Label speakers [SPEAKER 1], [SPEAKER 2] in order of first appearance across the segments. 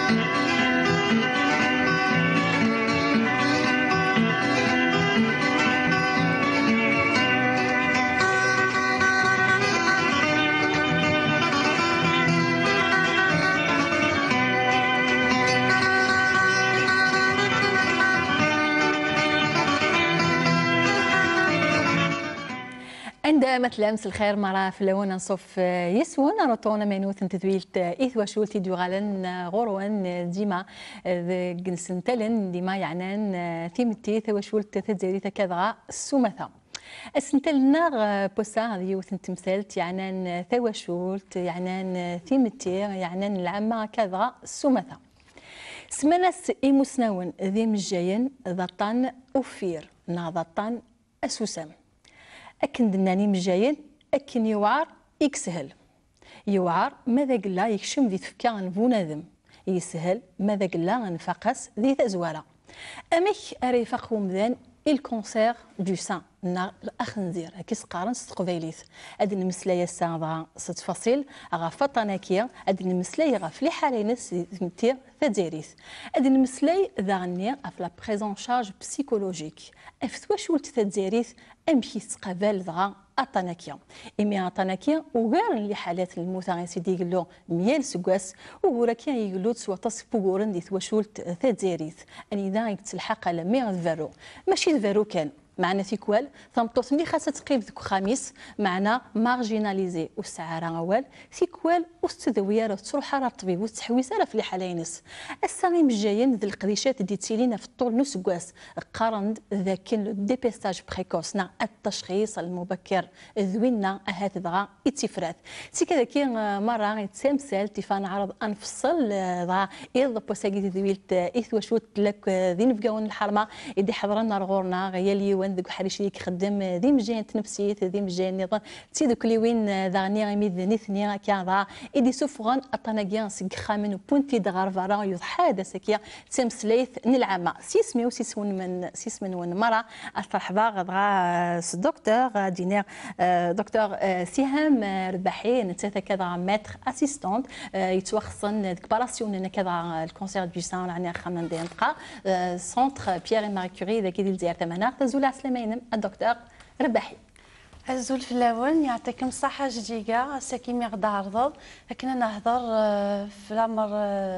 [SPEAKER 1] عندما تلامس الخير مرة في اللون نصف يسون رطونا منوث تدويلت إثوى شولتي دوغالن غوروان ديما سنتلن ديما يعنان ثيمتي ثوى شولت تدزيري كذا سومثا السنتلنا بوسا يوث تمثلت يعنان ثوى شولت يعنان ثيمتي يعنان العامة كذا سومثا سمنس إيموسناون ذي مجاين ضطان أوفير ناضطان أسوسام أكن دناني مجاين أكن يوعر يكسهل يوعر ماذا قلا يكشم ذي تفكا نفوناذم يسهل ماذا قلا نفقس ذي تزوارا أميك أريفق ومذان الكونسير دو سان نا الأخنزير كيس قارن ستقبيليث أدن المسلاية الساعة ست فصيل أغا فطاناكيا أدن المسلاية غا فلي حالينس متير ثديريث أدن المسلاي ذا غنيا أفلا بريزون شارج بسيكولوجيك أفتوا شولت ثديريث أمشي تقبل ذا أطاناكيا إمي أطاناكيا وغير اللي حالات الموت غا سيدي يقولو ميال سكواس وغورا كان يقولو تسوا تصفوغورن دي ثواشولت ثديريث أني ذا يتلحق على مي الفارو ماشي الفارو كان معنا تيكوال ثمطوس ملي خاصها تقيب ذوك خميس معنا مارجيناليزي والسعاره اول تيكوال وستذويه راه تروح راه الطبيب وتحويس راه في اللي حلاينس الساغي مجايين ذي القريشات دي تسيلينا في الطول نص كواس قارند ذاك ديبيستاج بريكوسنا التشخيص المبكر ذوينا هذا اتفرات سي كذا كي مره يتسامسل تيفان عرض انفصل ذا اذ بوساكي ذويلت اثوا شوت لك ذي نفقاون الحرمه يدي حضرنا رغورنا غيالي ذوك حريشي كيخدم ذي مجان تنفسيت ذي مجان نظام تي دوك لي وين داغني غيميد نيثني كذا ايدي سوفغان اطناكيان سك خامن بونتي دغار فارا يضحى سكيا تمسليث نلعما سيسمي وسيسون من سيسمن ون مره الترحبا غا دكتور دينير دكتور سهام رباحي نتا كذا ماتر اسيستونت يتوخصن ديك باراسيون كذا الكونسير دو سان يعني خمن دنقه سونتر بيير ماري كوري ذاك ديال الجزائر تمانا تزول سلامين الدكتور رباحي
[SPEAKER 2] الزول في الاول يعطيكم الصحه جديده ساكيمي غدا عرض لكن نهضر في العمر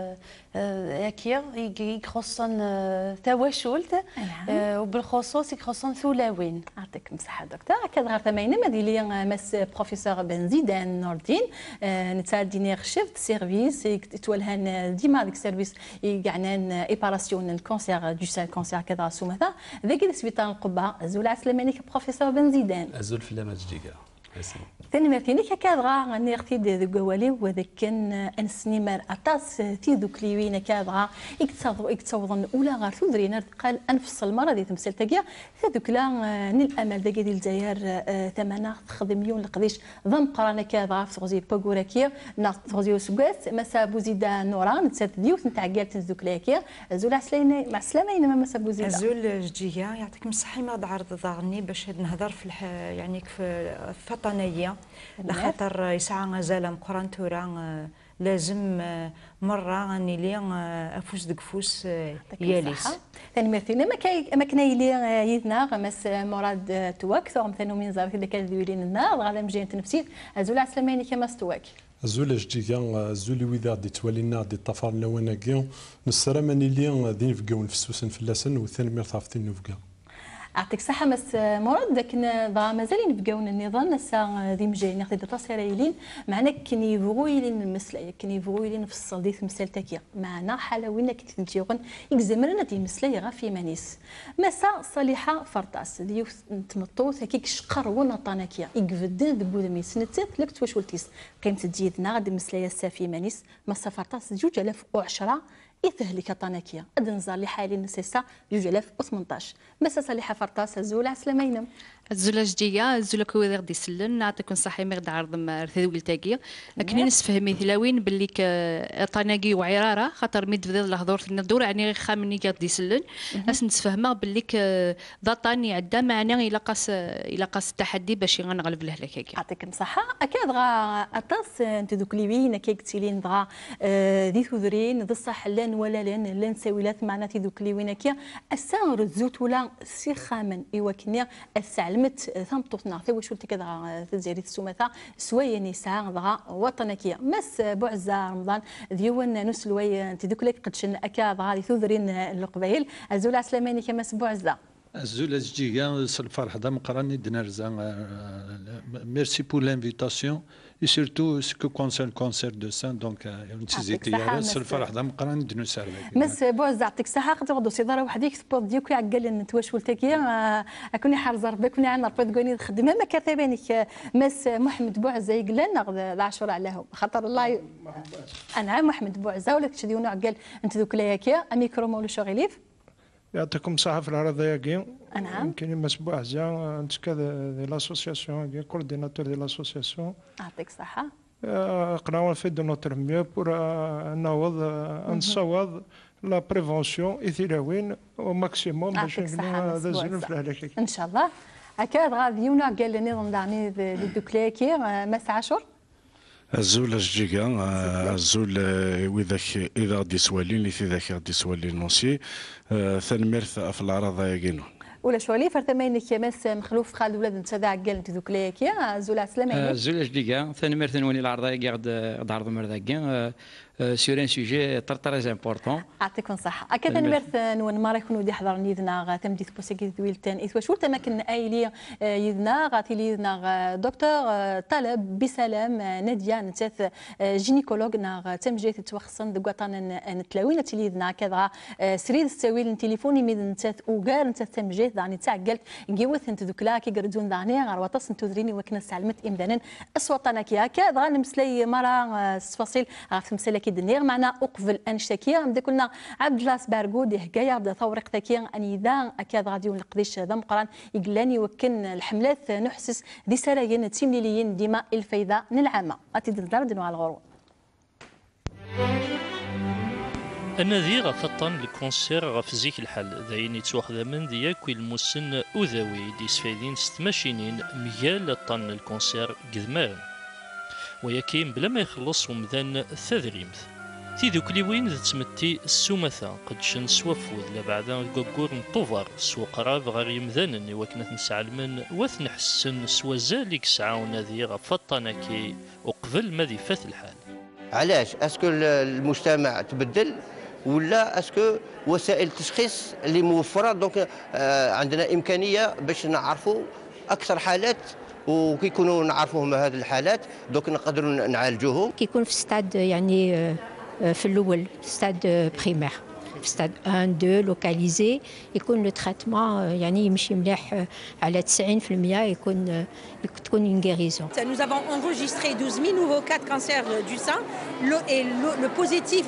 [SPEAKER 2] ياكير يخصن تواشولت وبالخصوص يخصن ثلاوين
[SPEAKER 1] يعطيكم الصحه دكتور كذا ثمانين مديلي مس بروفيسور بن زيدان نور الدين نتا دينير شيف سيرفيس تولهان ديما ديك السيرفيس يعنان ايباراسيون الكونسير دو سال كونسير كذا سومثا ذاك السبيطار القبه زول عسلاماني بروفيسور بن زيدان
[SPEAKER 3] زول في لما جديده
[SPEAKER 1] ثاني مرتيني كذا غني اختي ذوك والي وذاك كان انسني مار اطاس تي ذوك لي وين كذا يكتصوضن اولا غير تدرينا قال انفصل المره دي تمثل تاكيا هذوك لا الامل ذاك ديال الجزائر ثمنه تخدم مليون لقديش ضم قرانا كذا في غزي باكوراكيا ناس غزي وسكاس مسا بوزيدا نوران تسات ديوت نتاع قالت ذوك لاكيا زول عسلامه مع السلامه ما مسا بوزيدا
[SPEAKER 4] زول جديه يعطيكم الصحه ما عرض ضغني باش نهضر في يعني في فطنيه لخاطر يسعى غزاله مقران تورا لازم مره راني لي افوس دك فوس ياليس
[SPEAKER 1] ثاني مثلا ما كان يلي يدنا مس مراد تواك ثم ثاني من زار كذا كان يولين النار غادا مجين تنفسيت زول عسلاماني كما استواك
[SPEAKER 5] زول جديا زول ويدا دي توالينا دي طفار نواناكيو نسرماني لي دين فكاون فسوسن فلاسن وثاني مرثافتين نفكا
[SPEAKER 1] يعطيك الصحة مس مراد لكن مازالين نبقاون النظام نسا ذي مجايين ناخذ تصيريلين معنا كني يبغويلين المسلاية كني يبغويلين في الصديق مثال تاكيا معنا حالة وين كتنتيغن يكزمرنا دي مسلاية غا في مانيس مسا صالحة فرطاس ديو تمطو هكيك شقر ونطاناكيا يقفدن ذبو ذمي سنتات لك تواش ولتيس قيمة ديدنا غادي مسلاية سافي مانيس مسا فرطاس 2010 يتهلك طناكيا ادنزار لي حالي نسيسا 2018 مسا صالحه فرطاس زول عسلامينم
[SPEAKER 3] الزولا جدية الزولا كويدر دي سلن نعطيكم صحي مغد عرض مرثي تاكيا لكن نسفهم ثلاوين باللي طناقي وعرارة خاطر ميد فضيل الهضور الدور يعني خامني قاد دي سلن اس نتفهمها باللي ضطاني عدا معنا الى قاس التحدي باش غنغلب الهلاك.
[SPEAKER 1] يعطيكم صحة. أكيد غا أطاس أنت دوك لي وين كيك تيلين دغا ذي ثذرين ذي الصح لان ولا لان سويلات معناتي دوك لي وين كيا السعر الزوت ولا سيخامن إيوا كنيا السعلمت ثمطوطنا ثي واش قلت كذا تزيري السومثا سويا نساء دغا وطنكية مس بعزة رمضان ديون نسلوي أنت دوك لك قدشن أكاد غادي ثذرين القبيل الزول عسلاماني كمس بعزة.
[SPEAKER 6] الزول جيجا الفرح دا مقراني دنرزا ميرسي بور لانفيتاسيون et surtout ce qui concerne le cancer de sein donc نتيزيتي الفرح دا مقراني دنوسار
[SPEAKER 1] مس بوز يعطيك الصحة خاطر غدو سيدارة وحديك سبوت ديوك يعقل نتواش ولتكيا اكوني حارز ربك كوني عنا ربي تقولي خدم ما كاتبانك مس محمد بوعزة يقول ناخذ العشر عليهم خاطر الله انا محمد بوعزة ولا كشديو نعقل انت دوك لياكيا ميكرو مولو شغيليف
[SPEAKER 7] يعطيكم الصحة في العرض ياكي.
[SPEAKER 1] نعم.
[SPEAKER 7] كاين مسبوع عزا انت كذا لاسوسياسيون كي كورديناتور دي لاسوسياسيون.
[SPEAKER 1] يعطيك الصحة.
[SPEAKER 7] قناة في دو نوتر ميو بور نعوض نصوض لا بريفونسيون ايثيلاوين او ماكسيموم باش نبنيو هذا الزلم في الهلاك.
[SPEAKER 1] ان شاء الله. اكاد غادي يونا قال لي نظام دعني دوكلاكي مس عاشور.
[SPEAKER 8] الزول الجيجا الزول وذاك اذا غادي سوالين اللي في ذاك غادي سوالين نونسي ثنمرث في العراض ياكينو
[SPEAKER 1] ولا شوالي فرتمينك مس مخلوف خالد ولاد نتسدع قال انت دوك ليك يا زول عسلامه
[SPEAKER 9] الزول جديقه ثنمرث نوني العرض غاد عرض مرذاكين سور ان سوجي تري امبورطون.
[SPEAKER 1] يعطيكم الصحة. أكيد نمرث نون ما رايكون ودي حضر نيدنا تمدي بوسيكي دويلتان إثوا شو تمكن أيلي يدنا غاتي ليدنا دكتور طلب بسلام نادية نتاث جينيكولوج نا تمجيت توخصن دقوطان نتلاوين تليدنا كذا سريد السويل التليفوني ميد نتاث وقال نتاث تمجيت دعني تعقلت نجيوث انت دوكلا كي قردون دعني غير وطس نتوذريني وكنا سعلمت إمدانا أصواتنا كيا كذا نمسلي مرة تفاصيل غاف مسلكي الدنيا معنا أقفل أنشتكيا مدى كنا عبد الله سبارغود هكايا بدا ثورق تكيا أني ذا أكاد غاديون القديش ذا مقران يقلاني وكن الحملات نحسس ذي سرايين تيمليليين ديما الفايدة نلعامة أتي دردنوا على الغرو.
[SPEAKER 10] النذي غفطن الكونسير غف زيك الحل ذاين يتواخذ من ذياك المسن أذوي دي سفايدين ستماشينين ميال طن الكونسير قذمارن وياكين بلا ما يخلص ومذان ثذريمث تي ذوك لي وين تمتي السومثا قدشن سوفوذ لبعدا كوكور نطوفر سو قراب غير يمذانن وكنا نسعلمن وث نحسن سوا زالك ساعة ونذي غفطنكي وقبل ما ذي فات الحال.
[SPEAKER 11] علاش اسكو المجتمع تبدل ولا اسكو وسائل التشخيص اللي موفره دونك عندنا امكانيه باش نعرفوا اكثر حالات وكي يكونوا نعرفوهم هذه الحالات دوك نقدروا نعالجوهم.
[SPEAKER 12] كي يكون في ستاد يعني في الاول ستاد بريمير في ستاد 1 2 لوكاليزي يكون لو تريتمون يعني يمشي مليح على 90% يكون تكون une guérison.
[SPEAKER 13] Nous avons enregistré 12 000 nouveaux cas de cancer du sein. Le positif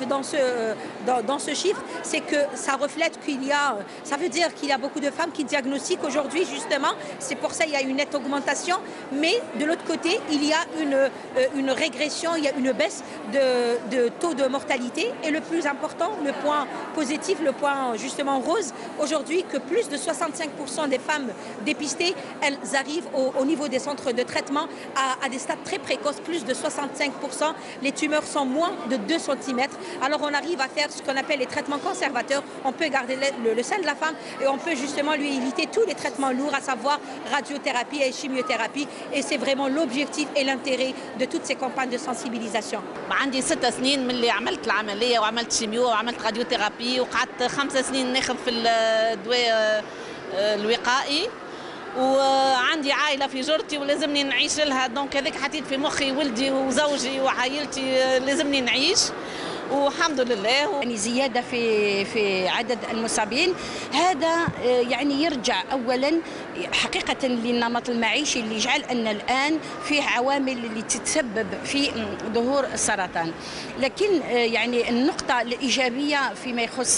[SPEAKER 13] dans ce chiffre, c'est que ça reflète ça veut dire qu'il y a beaucoup de femmes qui diagnostiquent aujourd'hui justement. C'est pour ça qu'il y a une nette augmentation. Mais de l'autre côté, il y a une régression, il y a une baisse de taux de mortalité. Et le plus important, le point positif, le point justement rose, aujourd'hui que plus de 65% des femmes dépistées, elles arrivent au niveau des centres de traitement à des stades très précoces, plus de 65%. Les tumeurs sont moins de 2 cm. Alors on arrive à faire ce qu'on appelle les traitements conservateurs. On peut garder le sein de la femme et on peut justement lui éviter tous les traitements lourds, à savoir radiothérapie et chimiothérapie. Et c'est vraiment l'objectif et l'intérêt de toutes ces campagnes de sensibilisation.
[SPEAKER 14] عندي 6 سنين من اللي عملت العملية وعملت شيميو وعملت راديوثيرابي وقعدت 5 سنين ناخذ في الدواء الوقائي وعندي عائلة في جرتي ولازمني نعيش لها دونك هذاك حطيت في مخي ولدي وزوجي وعائلتي لازمني نعيش والحمد لله.
[SPEAKER 15] يعني زياده في عدد المصابين، هذا يعني يرجع اولا حقيقه للنمط المعيشي اللي يجعل ان الان فيه عوامل اللي تتسبب في ظهور السرطان. لكن يعني النقطه الايجابيه فيما يخص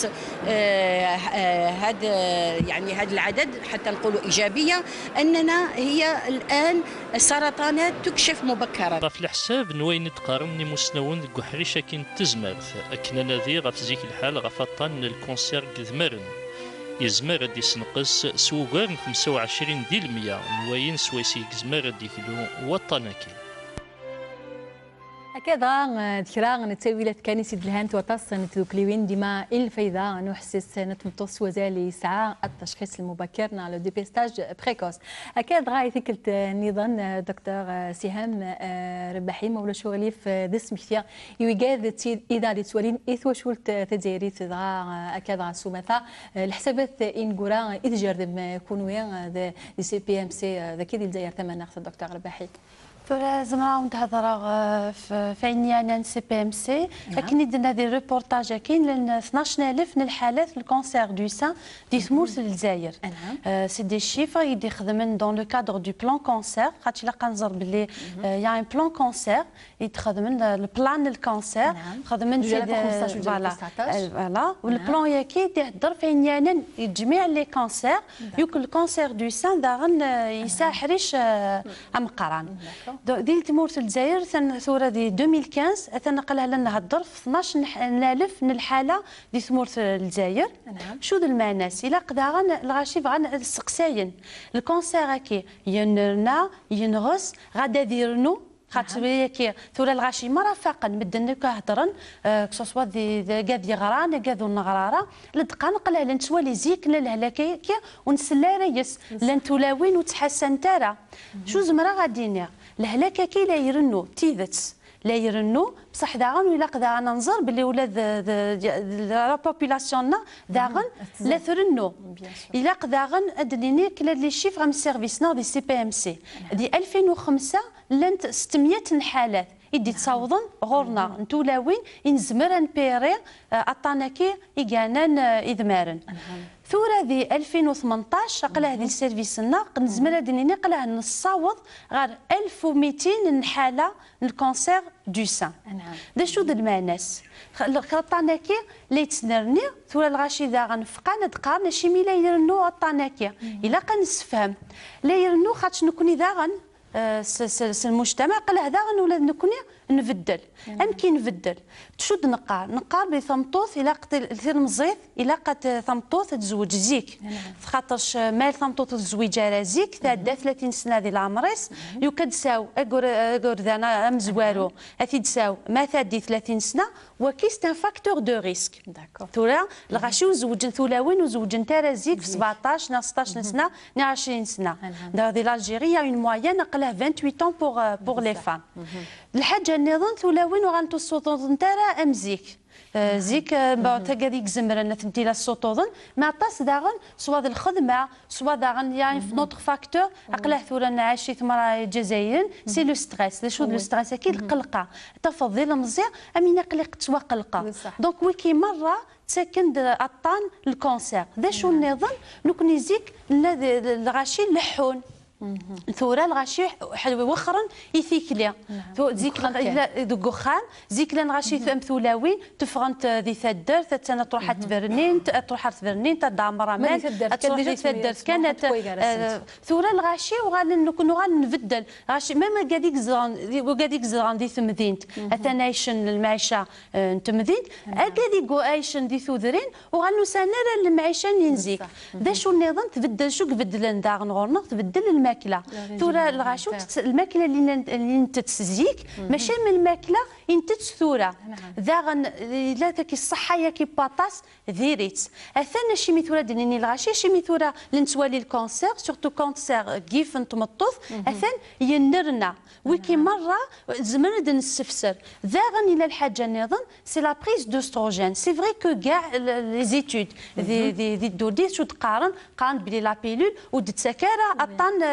[SPEAKER 15] هذا العدد، حتى نقولوا ايجابيه، اننا هي الان السرطانات تكشف مبكرا.
[SPEAKER 10] في الحساب نوين تقارن مسنون كحريشه كين تزمرت اكنا نذير في زيك الحال غفطان الكونسير كذمرن يزمر دي سنقص سوغر 25 ديال المية نوين سويسي كزمر دي كيلو وطناكي.
[SPEAKER 1] هكذا ذكرى نتساوي كاني سيد الهانت وطاس نتذكليوين ديما الفايدة نحسس نتمتص وزالي ساعة التشخيص المبكر على ديبيستاج بريكوس. هكذا يثكلت النظام دكتور سهام رباحي مولا شغلي في دس مختيا يوجد إذا لتولين إثوى شولت تديري تدغى هكذا سومثا الحسابات إن قرا إذ جردم كونوين دي سي بي ام سي ذاكي دي الجزائر ثمن ناخذ الدكتور رباحي.
[SPEAKER 2] زعما نتهضر في عينيانا سي بي ام سي، لكن درنا دي ريبورتاج كاين لان 12000 من الحالات الكونسير دو سان دي ثمورت للجزائر. سي دي شيفر يدي خدمن دون لو كادر دو بلان كونسير، خاطش الا كنزر بلي يا ان بلان كونسير يتخدمن البلان الكونسير خدمن فوالا والبلان ياكي يهضر في عينيانا جميع لي كونسير يوك الكونسير دو سان داغن يساحرش امقران. ديال تمورت الجزائر ثوره دي 2015 تنقلها لنا هضر في 12000 من الحاله دي تمورت الجزائر. شو ذا المعناس الا قداغن الغاشي بغا السقساين الكونسير كي ينرنا ينغص غادا ديرنو خاطر كي ثوره الغاشي مرافقا مدن كهضرن كسوسوا دي كاد يغران كادو النغراره لدقا نقلها لنتوا لي زيك للهلاكي ونسلا ريس لن تولاوين وتحسن ترى شو زمره غادي الهلاكه كي لا يرنو تيذت لا يرنو بصح داغن ولا قدا ننظر باللي ولاد لا بوبولاسيوننا داغن لا ثرنو الا قداغن ادنيني كلا لي شيفر من سيرفيسنا دي سي بي ام سي دي 2005 لانت 600 حالات يدي تصاوضن غورنا نتولاوين ينزمر نبيري اطاناكي يقانان اذمارن ثورة دي 2018 قلاه دي سيرفيسنا نزمر دينيني قلاه نصاوض غير 1200 حالة الكونسير دو سان. دا شو ذا المعناس الطاناكي اللي تسنرني ثورة الغاشي ذا غنفقا ندقار ناشي مي لا يرنو الطاناكي الا كنسفهم لا يرنو خاطش نكوني ذا غن المجتمع قال هذا ولا نكوني نبدل امكن نبدل تشد نقار بثمطوث الى قتل مزيط الى قد ثمطوث تزوج زيك خاطرش مال ثمطوث الزويج على زيك تعدى 30 سنه ديال العمريس يوكد ساو اكور ذانا مزوارو اثي تساو ما ثادي 30 سنه وكيست ان فاكتور دو ريسك ثورا الغاشي وزوج ثولاوين وزوج نتا زيك في 17 16 سنه 20 سنه دي لالجيري اون موين قلها 28 ans pour les femmes. الحاجه النظام ثولاوين وغنتو السطوط نتاعها امزيك زيك تاكاديك زمرنا تنتي لا السطوطن ما طاس داغن سوا الخدمه سوا داغن يعني في نوتر فاكتور عقله ثورا عايشي ثمرا جزائريين سي لو ستريس شو لو ستريس اكيد القلقه تفضيل مزيان امين قلق توا قلقه دونك ويكي مره تسكن الطان الكونسير ذا شو النظام نكون زيك الغاشي لحون ثورة الغاشي وخرا يثيكليا زيك دوكوخان زيك لان غاشي ثمثولاوين تفغنت ذي ثدر ثتنا تروح تفرنين تروح تفرنين تدعمر مان تروح تثدر كانت ثورة الغاشي وغادي نكونوا غنبدل غاشي ماما قاديك زران دي ثمذينت اثنايشن المعيشة تمذينت قاديك عايشن دي ثوذرين وغنو سنرى المعيشة ينزيك ذا شو النظام تبدل شو بدل داغن غورنا تبدل الماكله ثوره الغاشو الماكله اللي انت تسزيك ماشي من الماكله انت ثوره ذاغن لا تكي الصحه ياكي باطاس ذيريت اثنا شي مثوره دنيني الغاشي شي مثوره لنتوالي الكونسير سورتو كونسير كيف نتمطوث اثن ينرنا ويكي مره زمرد نستفسر ذاغن الى الحاجه النظام سي لا بريز دوستروجين سي فري كو كاع لي زيتود دي دودي شو تقارن بلي لا بيلول ودتسكاره اطان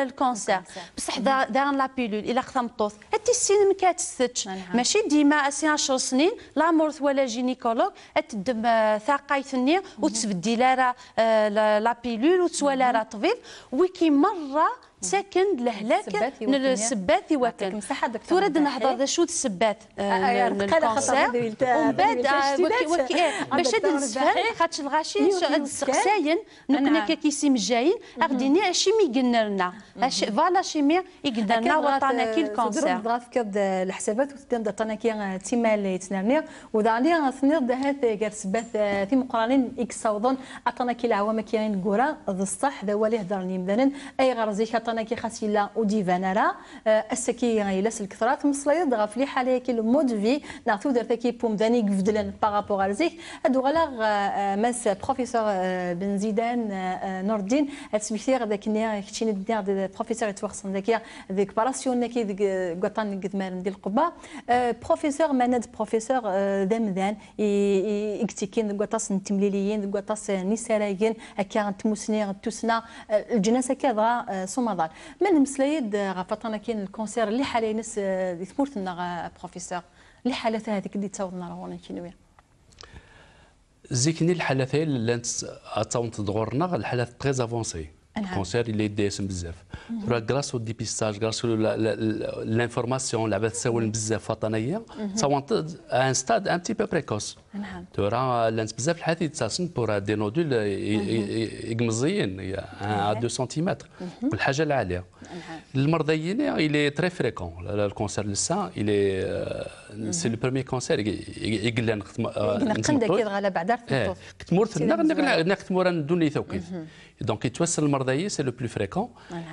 [SPEAKER 2] الكونسير بصح داغن لا بيلول الى خثمطوط هاتي السين ما كاتستش ماشي ديما اسي 10 سنين لا مورث ولا جينيكولوج تدم ثقايثني وتبدي راه لا بيلول وتسوى راه طبيب وكي مره سكند لهلاك السبات يوكل تورد نهضر ذا شو السبات الكونسير ومن بعد باش هاد نسفهم خاطش الغاشي هاد السقساين نكنا كيسيم جايين اغديني اشيمي قلنا لنا فوالا شيمي يقدر لنا وطانا كي الكونسير
[SPEAKER 1] ضرب كبد الحسابات وتدم دطانا كي تيمال يتنرني ودالي ثنير دهات غير سبات في مقرانين اكس صوضون عطانا كي العوام كاين كورا الصح ذا هو اللي هضرني مثلا اي غرزي عطانا كي خاسيلا وديفانا راه السكي يلاس الكثرات مصليد غا في حاله كي المود في نعطيو درتا كي بوم داني قفدلن بارابور ازيك هادو غلا ماس بروفيسور بن زيدان نور الدين تسميثير ذاك نيا كتشين الدير بروفيسور يتوخصن ذاك ذيك باراسيون كي قطان قدمار ديال القبه بروفيسور ماند بروفيسور دمدان يكتيكين قطاس نتمليليين قطاس نسارايين هكا تموسني توسنا الجناسه كذا صومضان من مسلايد غفطنا كاين الكونسير اللي حاليا ناس ثمورتنا بروفيسور اللي حالات هذيك اللي تصاوبنا راهو كينويا
[SPEAKER 16] زيكني الحالات اللي تصاوبت دغورنا الحالات تري افونسي الكونسير اللي يدي اسم بزاف راه غراس او ديبيستاج غراس لانفورماسيون لعبات تساول بزاف فطنيه تصاوبت ان ستاد ان تي بو بريكوس ترى لانت بزاف الحالات يتساسن بور دي نودول يقمزيين 2 سنتيمتر والحاجه العاليه المرضيين الي تري فريكون الكونسير للسان الي سي لو بروميير كونسير يقلنا
[SPEAKER 1] نقند كي غالا بعد
[SPEAKER 16] كتمورث نكتمور ندوني توقيف دونك يتوسل المرضيين سي لو بلو فريكون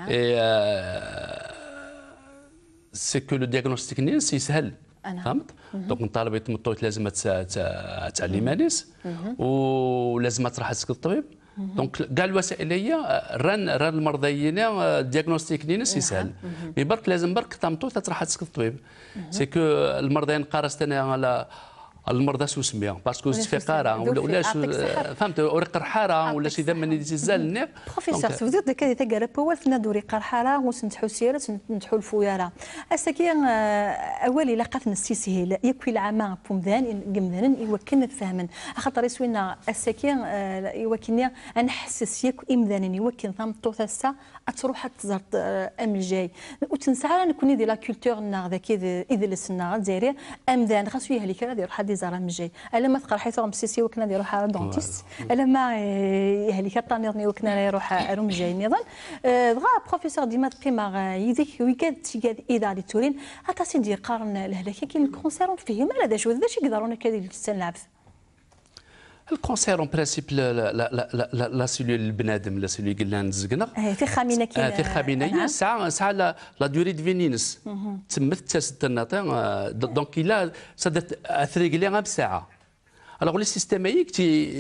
[SPEAKER 16] سي كو لو دياغنوستيك نيس يسهل فهمت دونك الطالب يتمطوت لازم تعلم ناس ولازم تروح تسكت الطبيب دونك كاع الوسائل هي ران المرضيين الدياغنوستيك نيس يسهل مي برك لازم برك تمطوت تروح تسكت الطبيب سي كو المرضيين قارست انا على المرضى شو سميها باسكو تفقاره ولا فهمت ورق الحاره ولا شي ذم يتزال النير
[SPEAKER 1] بروفيسور تبدو ديك هذه تاع بول فينا دوري قرحاره وسنتحو سيره نتحو الفويره اسكي اولي لقات نسيسه يكوي العامه بومذان قمذان يوكلنا فهما خاطر يسوينا اسكي يوكلني انا حسس يك امذان يوكل ثم توثسا تروح تزرط ام الجاي وتنسى نكوني دي لا كولتور نا ذاك اذا لسنا دايري امذان خاصو يهلي كذا دير حد زرا مجاي الا ما تقرا حيت مسيسي وكنا يروح على دونتيست الا ما يهلي كطانيرني وكنا يروح روم جاي نظن دغا بروفيسور ديما بريمار يديك ويكاد تيكاد اذا لي تورين حتى سيدي قارن الهلاكه كاين الكونسير فيه ما لا شو ذاش يقدرون كذا العبث
[SPEAKER 16] الكونسير اون برانسيب لا سيلول البنادم لا سيلول قلنا نزقنا
[SPEAKER 1] في خامينه كاين
[SPEAKER 16] في خامينه ساعه لا دوري دو فينينس تمت تسد الناطق دونك الا صدت اثريق لي بساعه الوغ لي سيستيميك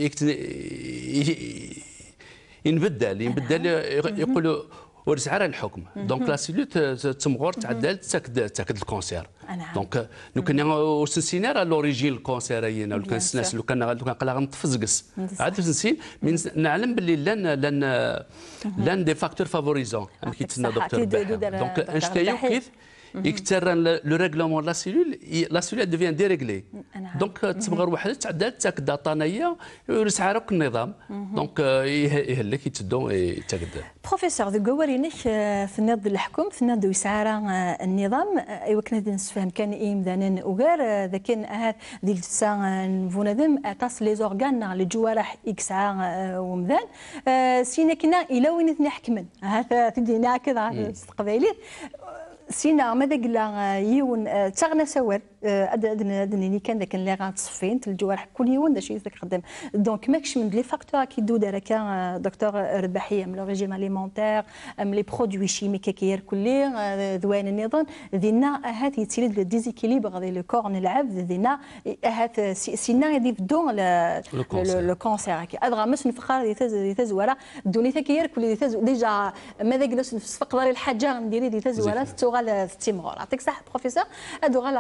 [SPEAKER 16] ينبدل يقولوا ورسعه الحكم دونك لا سيلول تمغور تعدل تاكد الكونسير دونك لو كان وسنسينا لوريجين الكونسير هنا لو كان الناس لو كان قال غنتفزقس عاد نسين نعلم باللي لان دي فاكتور فافوريزون كي تسنى دكتور دونك انشتايو كيف يكثر لو ريغلومون لا سيلول ديفيان ديريغلي دونك تبغى وحده تعدل تاكد داطانيه يرسع راك النظام دونك يهلك يتدو يتقدم
[SPEAKER 1] بروفيسور ذو قوارينك في النض الحكم في النض يسعر النظام ايوا كنا نسفهم كان مثلا وغير ذا كان هذا ديال الساعه فونادم اعطاس لي زورغان الجوارح يكسع ومذان سينا كنا الى وين نحكمن هذا تدينا كذا قبيلي سينا ماذا قلنا يون تغنى سوار ادني كان ذاك اللي غاتصفين الجوارح كل يوم دا شي ذاك خدام دونك ماكش من لي فاكتور كي دو دارك دكتور رباحيه من لو ريجيم اليمونتير من لي برودوي شيميك كير كلي ذوين النظام دينا هات يتسيد لو ديزيكيليبر ديال لو كور نلعب دينا هات سينا يدي بدون لو كونسير كي ادغا مش نفخر دي تزوره دوني كير كل ديجا ماذا جلس نفس فقدر الحاجه نديري دي تزوره تغال تيمغور يعطيك صح بروفيسور ادغا ماذا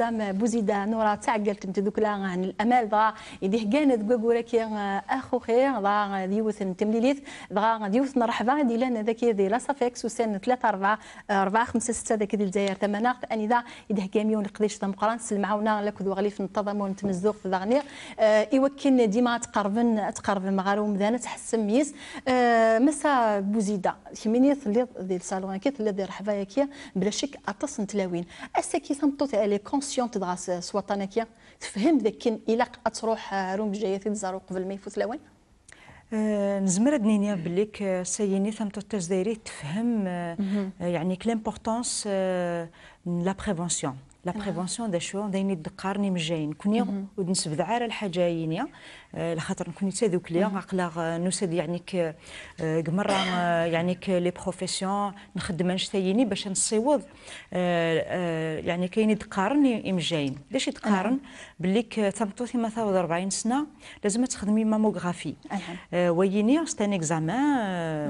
[SPEAKER 1] مسام بوزيدا نورا تعقلت متذكلا عن الامال ضا يديه كانت كوكوراكي اخو خير ضا ديوث تمليليث ضا ديوث مرحبا دي لنا ذاك دي لا صافيكس وسن 3 4 4 5 6 ذاك ديال الجزائر ثمانه اني ذا يديه كاميون قديش مقران سلمعونا لك ذو في النظام ونتمزوق في ضغنير يوكلنا ديما تقربن مغارو مذانه تحسن ميس مسا بوزيدا كمينيث اللي ديال الصالون كيت اللي رحبا كي بلا شك اتصن تلاوين اسكي ثمطوت على كونسيونت دغاس سوطانكيا تفهم ذاك الا تروح روم جايه تزارو قبل ما يفوت لوين
[SPEAKER 4] نزمر دنيا بليك سيني ثمطوت الجزائري تفهم يعني لامبورطونس لا بريفونسيون لا بريفونسيون دا شو دايني دقارني مجاين كوني ونسبد على الحاجاينيا لخاطر نكوني تذوك ليا عقلا نسد يعني مرة يعني لي بروفيسيون نخدم نشتيني باش نصيوض يعني كاين يتقارن مجاين ليش يتقارن بليك ثمطوثي مثلا 40 سنه لازم تخدمي ماموغرافي ويني ستان اكزامان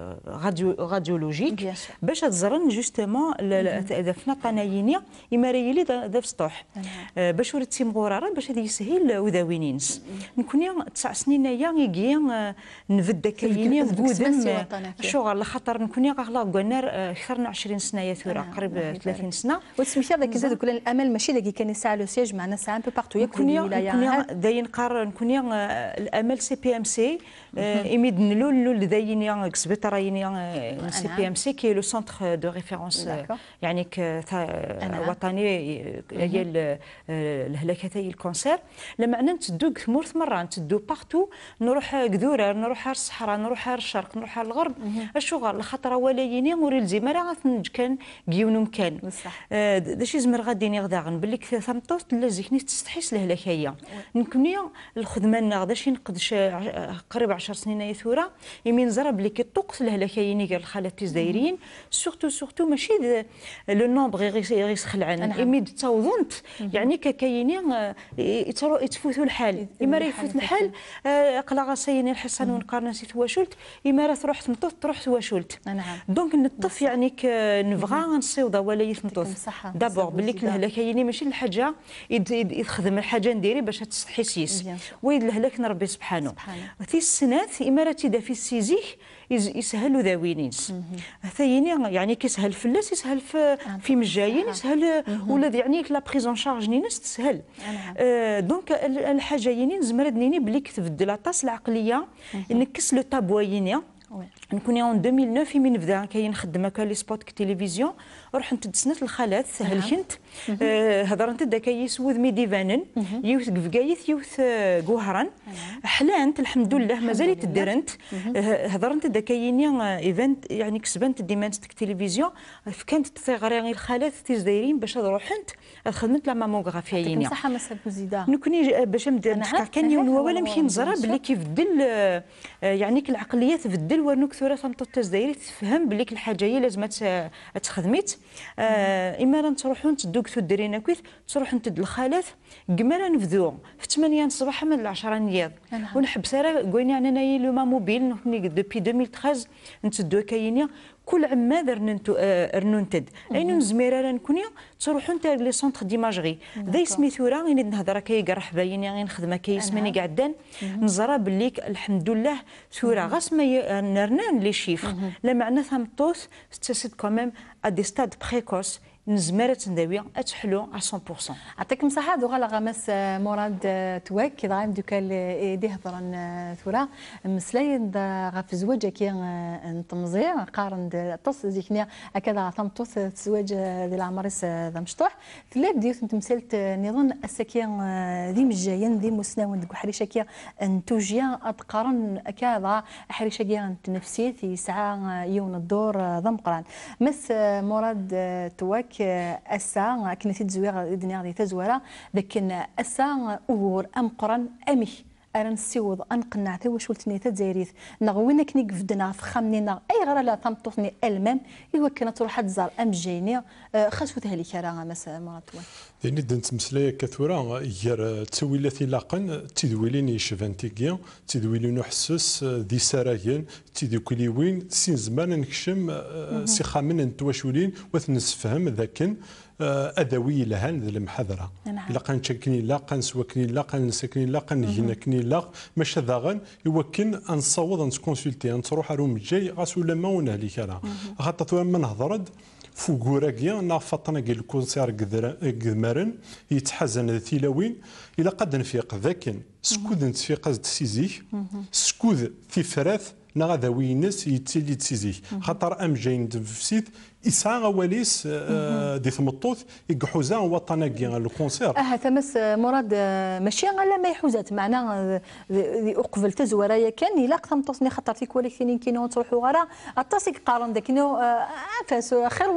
[SPEAKER 4] راديولوجيك باش تزرن جوستومون دفنا طناينيا يماريلي داف سطوح باش ورتي مغوراره باش هذا يسهل وذاوينينس نكوني 9 سنين يا نفد كاينين بودن شغل خاطر نكوني غلا قلنا اكثر من 20 سنه يا ثورة قريب 30 سنه
[SPEAKER 1] وتسميتها ذاك زاد كل الامل ماشي داك كان يسعى لو سيج معنا ساعه ان بو بارتو
[SPEAKER 4] يكوني داين قار نكوني الامل سي بي ام سي يمد نلول داين كسبت رايني سي بي ام سي كي لو سونتر دو ريفيرونس يعني وطني هي الهلاكتي الكونسير لما انا نتدوك ثمورث مره نتدو بارتو نروح قذوره نروح الصحراء نروح الشرق نروح الغرب الشغل خاطر ولايني موري الزماره غتنج كان كيون مكان داش يزمر غاديني غداغن باللي ثمطوت لازكني تستحيس الهلاكيه نكوني الخدمه غداش نقدش قريب 10 سنين يثوره يمين زرب لي كيطوق الهلاكيين قال الخالات الجزائريين سورتو ماشي لو نومبر غير يسخلعن يميد تصوضنت يعني كاينين يتفوتوا الحال اما يفوت الحال قلا سيني الحصان ونقارن سيت واشلت اما راه تروح تمطوط تروح واشلت دونك نطف يعني نبغى نصيوض ولا يثمطوط دابور باللي الهلاكيين ماشي الحاجه يخدم الحاجه نديري باش تستحسيس ويد الهلاك نربي سبحانه في السنات اما راه تيدا في السيزيك يسهلوا ذاوينيس ثاني يعني كيسهل فلاس يسهل في مجايين يسهل ولا يعني لا بريزون شارج نينس تسهل دونك الحاجايين زمردنيني بلي تبدل لاطاس العقليه نكس لو تابواينيا نكوني اون 2009 من نبدا كاين خدمه كان لي سبوت تلفزيون روح نتدسنت الخالات سهل كنت هضرت دا كيسوذ ميدي فانن يوث كفكايث يوث قهران حلانت الحمد لله مازال تدرنت هضرت دا كاين ايفنت يعني كسبنت ديمانت التلفزيون كانت تصيغري الخالات تيزدايرين باش روحنت خدمت لا ماموغرافيا ينيا
[SPEAKER 1] صح مسا بوزيدا
[SPEAKER 4] نكوني باش نبدا نحكي كان يوم ولا نمشي نزرب بلي كيفدل يعني العقليه تبدل ونوك ثوره تمطط الجزائري تفهم بلي الحاجه هي لازم تخدميت اما تروحون تدوك تدرينا كويس تروح نتد الخالات كما نفذو في 8 الصباح من 10 نياض ونحبس راه قولنا انا لو ما موبيل دوبي 2013 نتدو كاينيا كل عماد رنونتد اين نزمير راه نكوني تروحون تاع لي سونتر ديماجري ذا سميتو راه غير نهضر كيقرح باين غير نخدمه كيسمني قعدان نزرى باللي الحمد لله ثوره غاس ما نرنان لي شيفر لا معنى ثمطوس تسد كوميم ا دي ستاد بريكوس نزمرة نداوية أتحلو على 100%.
[SPEAKER 1] يعطيكم الصحة دوغا غمس مراد تواك كي ضايم دوكال يدي هضرا ثورة مسلاين غاف زواج كي نتمزيع قارن تص زيكنيا هكذا ثمطوث تزواج ديال العمريس ذا مشطوح ثلا بديت نتمثلت نظن السكيا ذي مجاين ذي مسناون دك حريشه كي نتوجيا اتقارن كذا حريشه كي نفسيتي يسعى يوم الدور ذا مقران مس مراد تواك أسا كنا تزوير الدنيا غادي تزويرة لكن أسا أور أم قرن أمي أنا نسيوض أنقنع واش ولتني تزايريث نغوينا كني قفدنا في خمنينا أي غير لا تمطفني ألمان إوا كانت تروح تزار أم جيني خاصو تهلي كرا مسا مراتوان
[SPEAKER 5] يعني دنت مسلايا كثورة غير تسويلاتي لاقن تدويلين يشفانتيكيا تدويلين حسوس دي سرايين تدوكليوين سين زمان نكشم سي خامن نتواشولين وثنسفهم ذاكن ادوي لهان ذي المحاضره الا كان شكني لا كان سواكني لا كان سكني لا كان هناكني لا ماشي ذاغن يمكن ان نصوض نسكونسلتي نروح روم جاي غاس ولا ما ونالك انا خاطر ما نهضرد فوكوراكيا نافطنا كي الكونسير قدمارن يتحزن تيلاوين الى قد نفيق ذاك سكود نتفيق تسيزيك سكود في فراث نغا وينس يتسيلي تسيزيك خاطر ام جاين تفسيت إسعى غواليس دي ثمطوث يقحوزان وطناكي الكونسير
[SPEAKER 1] تمس مراد ماشي غير ما يحوزات معنا ذي أقبل تزورايا كان إلا ثمطوثني خاطر في كل كثيرين كينو تروحوا غرا التصيق قارن داك نو فاس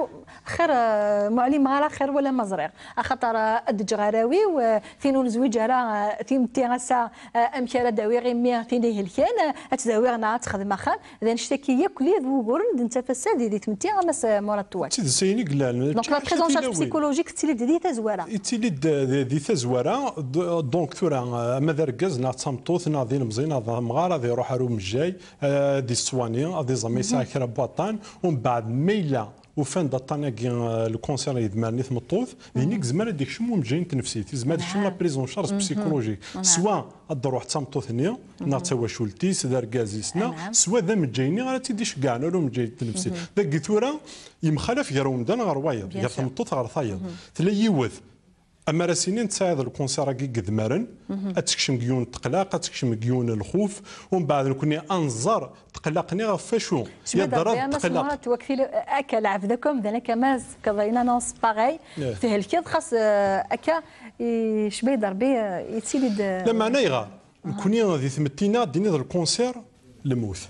[SPEAKER 1] خير معلم غرا خير ولا مزريق خاطر أدج غراوي وثينو نزويج راه تيمتي غسا أمكار داوي غير مي ثيني هلكان أتداويغنا تخدم خان إذا نشتكي كل ذو قرن انت فساد دي تمتي غمس
[SPEAKER 5] تيد سيني قلال
[SPEAKER 1] دونك لا بريزون شارج بسيكولوجيك تيلي دي تزواره
[SPEAKER 5] تيلي دي تزواره دونك ثورا ماذا ركز نا تمطوث نا ذي المزينه ذا مغاره ذي يروح روم جاي دي السواني ذي زميسا كرا بوطان ومن بعد ميلا وفان دطاناكي الكونسير يدمرني ثمطوث ذينيك زمان ديك شمو مجين تنفسيتي زمان شنو لا بريزون شارج بسيكولوجيك سواء الضروح تمطوثني نا تواشولتيس ذا ركازيسنا سواء ذا مجيني غير تيديش كاع لو مجين تنفسي ذاك ثورا يمخالف غير رمضان غير وايض غير ثمطوث غير ثايض تلا يوث اما راسينين تساعد الكونسير كي قدمارن اتكشم كيون تقلاق اتكشم كيون الخوف ومن بعد نكوني انظر تقلقني غفاشو
[SPEAKER 1] يضرب تقلق توكفي اكل عفدكم ذلك ماز كضينا نص باغي فيه الكيد خاص اكا شبي ضربي يتسيد
[SPEAKER 5] لا معنى يغا نكوني ذي ثمتينا ديني الكونسير لموث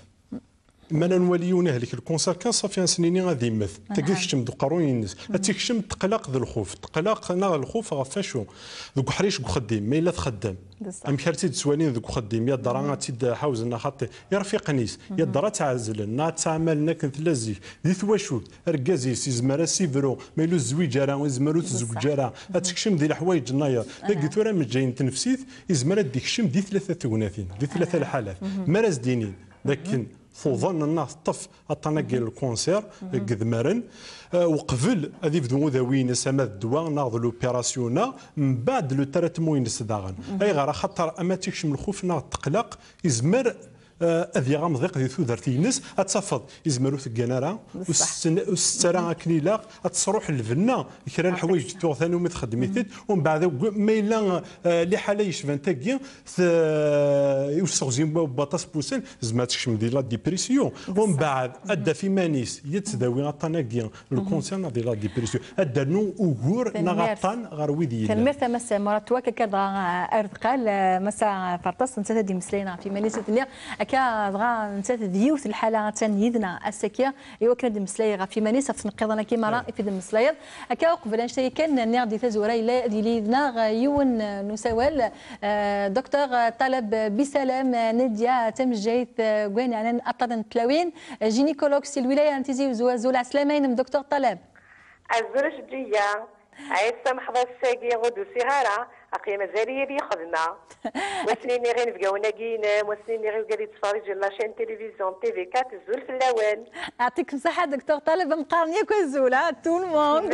[SPEAKER 5] ما نوليون هذيك الكونسير كان صافي سنيني غادي يمث تكشم دو قارون الناس تكشم تقلق ذو الخوف تقلق نا الخوف غفاشو ذوك حريش خديم ما الا تخدم ام كارتي تسوالين ذوك خديم يا درا تيد حاوزنا خاطي يا رفيق نيس يا درا تعزل نا تعملنا كنت لازي ذي ثواشو ركازي سيزمرا سيفرو ما يلو الزويج راه ويزمرو الزوج راه تكشم ذي الحوايج نايا ذاك ثورا من جايين تنفسيت يزمرا ديكشم ذي ثلاثه ثوناثين ذي ثلاثه الحالات مراز دينين لكن فوضنا الناس طف الطناقي الكونسير قدمارن وقبل هذه بدو ذوين سما الدواء ناض لوبيراسيونا من بعد لو تريتمون داغن اي غير خاطر اما تيكشم الخوف ناض تقلق يزمر اذي غامضيق ذي ثوذرتي الناس اتفض يزمروا ثقنارا والسترا كنيلا تصروح الفنا كرا الحوايج تو ثاني وما تخدميت ومن بعد ما الا لي حاله يشفان تاكي يوسغزين باطاس بوسن زعما تكشم ديال لا ديبرسيون ومن بعد ادى في مانيس يتداوي طناكيا الكونسيرن ديال لا ديبرسيون ادى نو اوغور نغطان غير ويدي
[SPEAKER 1] تنمرت مس مراتوا كذا ارتقال مسا فرطاس نتا دي مسلينا في مانيس الدنيا كا دغا نتا ديوث الحاله تنيدنا السكيه ايوا كان مسلاي في مانيس تنقضنا كيما راه في مسلاي هكا قبل نشتي كان نادي تزوري لا ديلينا يون نسوال دكتور طلب بسلام نديا تمجيت كوين يعني اطلن تلاوين جينيكولوج سي الولايه انتزي زوزول عسلامين دكتور طلب
[SPEAKER 17] الزرش جيه عيد سمح الساقي غدو سهارة أقيم مازالية بي خدمة وسنيني غير نبقاونا كينا وسنيني غير قاعد تفرج لاشين تلفزيون تي في 4 الزول في اللوان
[SPEAKER 1] يعطيك الصحة دكتور طالب مقارنية كل زولة تو الموند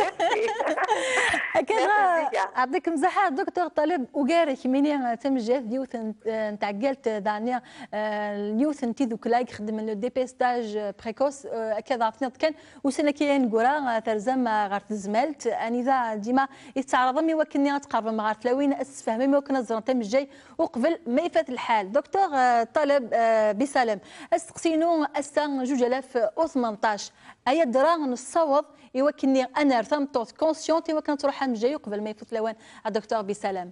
[SPEAKER 1] هكذا يعطيك الصحة دكتور طالب وقارك مني تمجات ديوث نتاع قالت دانيا اليوث نتي ذوك لايك خدم لو ديبيستاج بريكوس هكذا عرفتني كان وسنة كاين كورا ترزم غارت زمالت اني ذا ديما يتعرض مي وكني غتقرب مع غارت لوين اسفهم مي وكنا زرنت جاي وقبل ما يفات الحال دكتور طالب بسلام استقسينو السنه 2018 ايا دران الصوض يوكني انا رثمت كونسيونتي وكانت تروح جاي قبل ما يفوت لوين الدكتور بسلام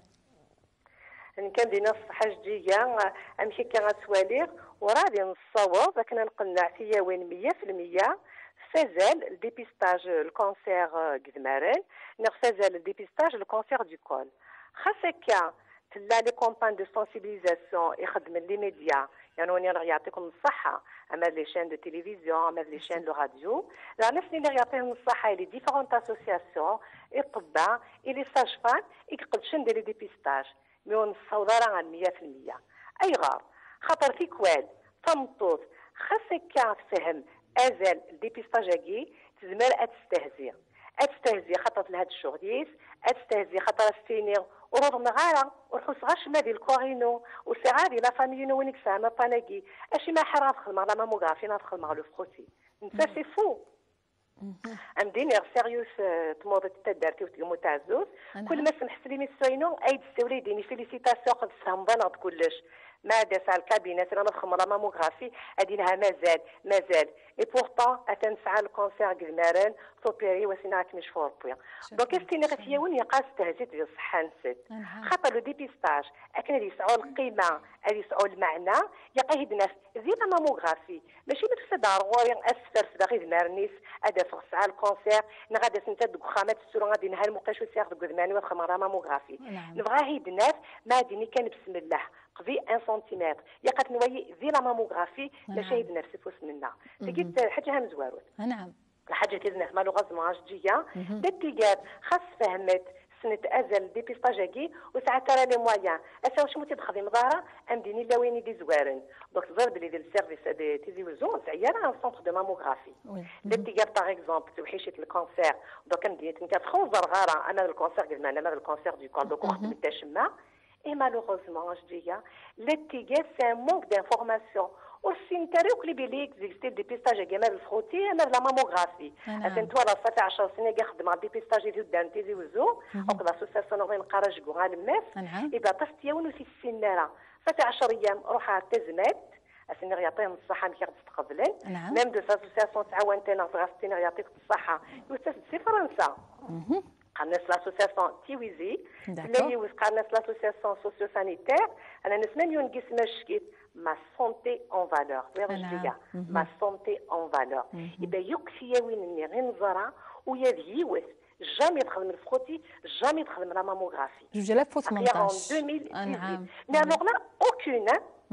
[SPEAKER 17] كان دينا الصحه جديه امشي كان غتواليغ ورادي نصوض كنا نقنع فيا وين 100% فازال الديبيستاج الكونسير قدمارن فازال الديبيستاج الكونسير دو كول خاصك تلا لي كومبان دو سونسيبيليزاسيون يخدم لي ميديا يعني وني يعطيكم الصحه اما لي شين دو تيليفزيون اما لي شين دو راديو لا نفس اللي يعطيهم الصحه لي ديفيرونت اسوسياسيون اطباء لي ساج-فام يقدروا ندير لي ديبيستاج مي ونصوض راه 100% اي غار خاطر في كوال تمطوط خاصك تفهم ازال الديبيستاج كي تزمر تستهزي اتستهزي خاطر لهاد الشغليس اتستهزي خاطر السيني ورض نغارة ورخص غاش ما ديال الكورينو وسي لا فاميلينو وينك سانا طاناكي اشي ما حرا تدخل مع لا ماموغرافي ندخل مع لو فروتي نتا سي فو ام دينيغ سيريوس تموض تدارتي وتقومو تاع الزوز كل ما سمحت لي ميسوينو ايد السوري ديني فيليسيتاسيون قد فهم بنات كلش ما داس على الكابينات انا ندخل لا ماموغرافي ادينها مازال اي بورطون اتنسعى الكونسير كزمارن توبيري وسيناك مش فور بوين دونك استيني غتيا وين يقاس تهزيت ديال الصحه نسد خاطر لو ديبيستاج اكن اللي يسعوا القيمه اللي يسعوا المعنى يقاه الناس زي لا ماموغرافي ماشي متفسد ضروري اسفر في باغي زمارنيس ادا فغس على الكونسير نغادا سنتا دوك خامات السورة غادي نهار المقاش وسياخ دوك زماني ودخل لا ماموغرافي نبغى هيد الناس ما ديني كان بسم الله قضي 1 سنتيمتر يقات نوايي ذي لا ماموغرافي لا شاهد نفسي فوس منا لقيت حاجه مزواروت
[SPEAKER 1] نعم
[SPEAKER 17] الحاجه كيزنف مالوغازمون جيا دتيجات خاص فهمت سنه ازل ديبيستاجاكي وساعات ترى لي مويان اسا واش موتي تخدم دارا ام ديني لا وين دي زوارن دونك زرب لي ديال السيرفيس دي تيزي وزون سعيانا ان سونتر دو ماموغرافي دتيجات باغ اكزومبل توحيشه الكونسير دونك ام ديت نتا فرونزر غارة انا الكونسير قلنا انا الكونسير دو كول دونك خدمت تاشما et malheureusement je dis l'étiquette c'est un manque d'information aussi نتاريو كلي بيلي اكزيستي ديبيستاج جمال الفروتي انا لا ماموغرافي انت ولا صافي 10 سنين كنخدم على ديبيستاج ديال دانتيزي وزو او لاسوسياسيون وين قراج كوغا الماس اذا طفت يونو في السناره صافي 10 ايام روح تزمات السنير يعطيهم الصحه ملي كتستقبلن ميم دو ساسوسياسيون تعاونتنا في السنير يعطيك الصحه يوسف في فرنسا قالنا لاسوسياسيون تيويزي اللي وقالنا لاسوسياسيون سوسيو سانيتير انا نسمع مليون قسم شكيت ما سونتي اون فالور ويرجيا ما سونتي اون فالور يبقى يكفي وين غير نزرع ويا ديوث جامي تخدم الفروتي جامي تخدم لا ماموغرافي
[SPEAKER 1] جوج فو 18
[SPEAKER 17] نعم مي الوغ لا اوكين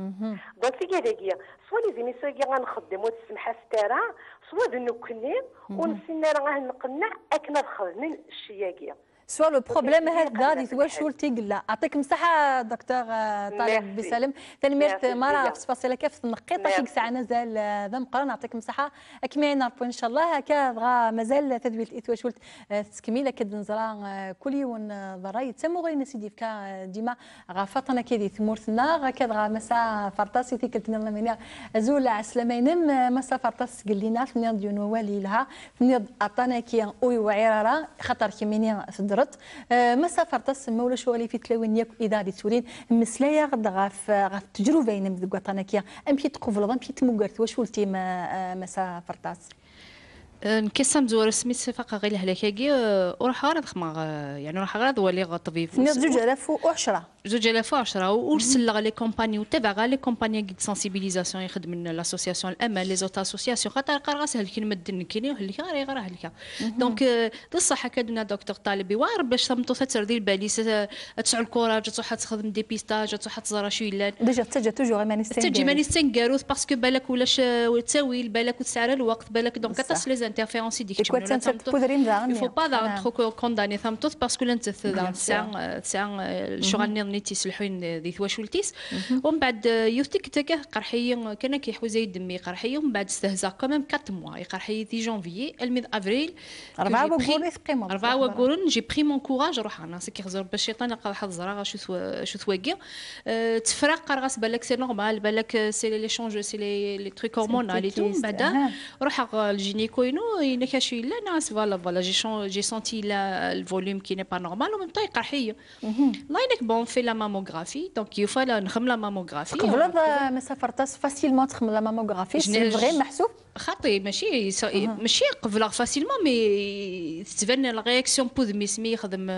[SPEAKER 17] دونك في كذاكيا سوا لي زيميسيون كي غنخدمو تسمح ستارا سوا دنكني ونسينا راه نقنع اكنا نخدم الشياكيه
[SPEAKER 1] سوا لو بروبليم هذا اللي تواشول تيقلا يعطيك مساحه دكتور طارق بسالم تنميرت مره تفاصيل كيف نقيطه كيك ساعه مازال ذا مقرا نعطيك مساحه اكمل نعرفوا ان شاء الله هكا بغا مازال تدوير الاثواشول تكميله كد نزرا كل يوم ضراي تسمو غير سيدي فكا ديما غا فاطمه كيدي ثمورتنا غا كدغا مسا فرطاسي تيكلتنا الله منيا زول عسلامينم مسا فرطاس قال لنا فنيض ديونو والي لها فنيض عطانا كي اوي وعيراره خطر كيميني مسا فرطاس مولا شغلي في تلاوين ياك اداري تولين مسلايا غد غاف التجربه ينم دكوطانكيا امشي تقفل امشي تموغرت واش ولتي مسا فرطاس
[SPEAKER 3] نكسم زور سميت صفاقه غير هلاكاكي وراح غير خما يعني راح غير ولي غطبيب
[SPEAKER 1] 2010
[SPEAKER 3] 2010 ورسل لي كومباني وتابع لي كومباني دي سانسيبيليزاسيون يخدم من لاسوسياسيون الامل لي زوت اسوسياسيون خاطر قرا سهل كي نمد كيني هلكا غير هلكا دونك بصح كادنا دكتور طالبي وار باش تمطو تردي بالي تسع الكوراج تروح تخدم ديبيستاج تروح تزرا شويه لا
[SPEAKER 1] ديجا تجي توجور مانيستين
[SPEAKER 3] تجي مانيستين كاروث باسكو بالك ولاش تساوي بالك وتسعر الوقت بالك دونك تصل لي انترفيرونس ديك
[SPEAKER 1] il
[SPEAKER 3] faut pas trop condamner ثمطوث باسكو انت تسع الشغل ني تيسلحون ذي ثواشولتيس ومن بعد يوثيك تاكا قرحيه كان كيحوي زي دمي قرحيه ومن بعد استهزا كمان 4 موا قرحيه في جونفيي الميد افريل
[SPEAKER 1] 4 وقرون ثقيمه
[SPEAKER 3] 4 وقرون جي بري مون كوراج روح انا سكي خزر باش الشيطان يلقى واحد الزرا شو ثواكي تفرق قرغاس بالك سي نورمال بالك سي لي شونج سي لي تروك هرمونال اي تو بعدا روح الجينيكوينو ينكاشي لا ناس فوالا جي سونتي لا الفوليوم كي ني با نورمال ومن طاي قرحيه الله ينك بون في لا ماموغرافي دونك يفال نخم لا ماموغرافي
[SPEAKER 1] قبل ما سافرتس فاسيلمون تخم لا ماموغرافي سي فري محسوب
[SPEAKER 3] خاطي ماشي قبل فاسيلمون مي تبان لا رياكسيون بوذ ميسمي يخدم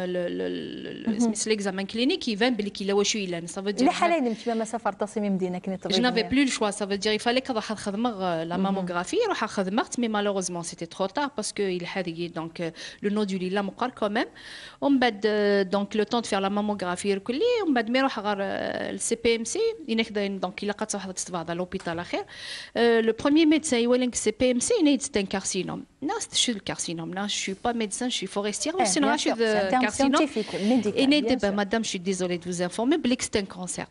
[SPEAKER 3] سميس ليكزامان كلينيك يبان بلي كي لا واش يلان صافا دير
[SPEAKER 1] لي حالين كيما ما سافرتس من مدينه كني طبيب
[SPEAKER 3] جو نافي بلو الشوا صافا دير يفالك راح نخدم لا ماموغرافي روح خدمت مي مالوغوزمون سيتي ترو تار باسكو il هذه دونك لو نودول لا مقار كوميم ومن بعد دونك لو طون فير لا ماموغرافي الكلي ومن بعد مي روح غير السي بي ام سي ينكدا دونك الا قات واحد تستفاد لوبيتال اخر لو بروميير ميدسان يولين سي بي ام سي نيت ان كارسينوم ناس شو الكارسينوم لا جو با ميدسان جو فورestier mais c'est un carcinome et n'était pas madame je suis désolée de vous informer بليك c'est un cancer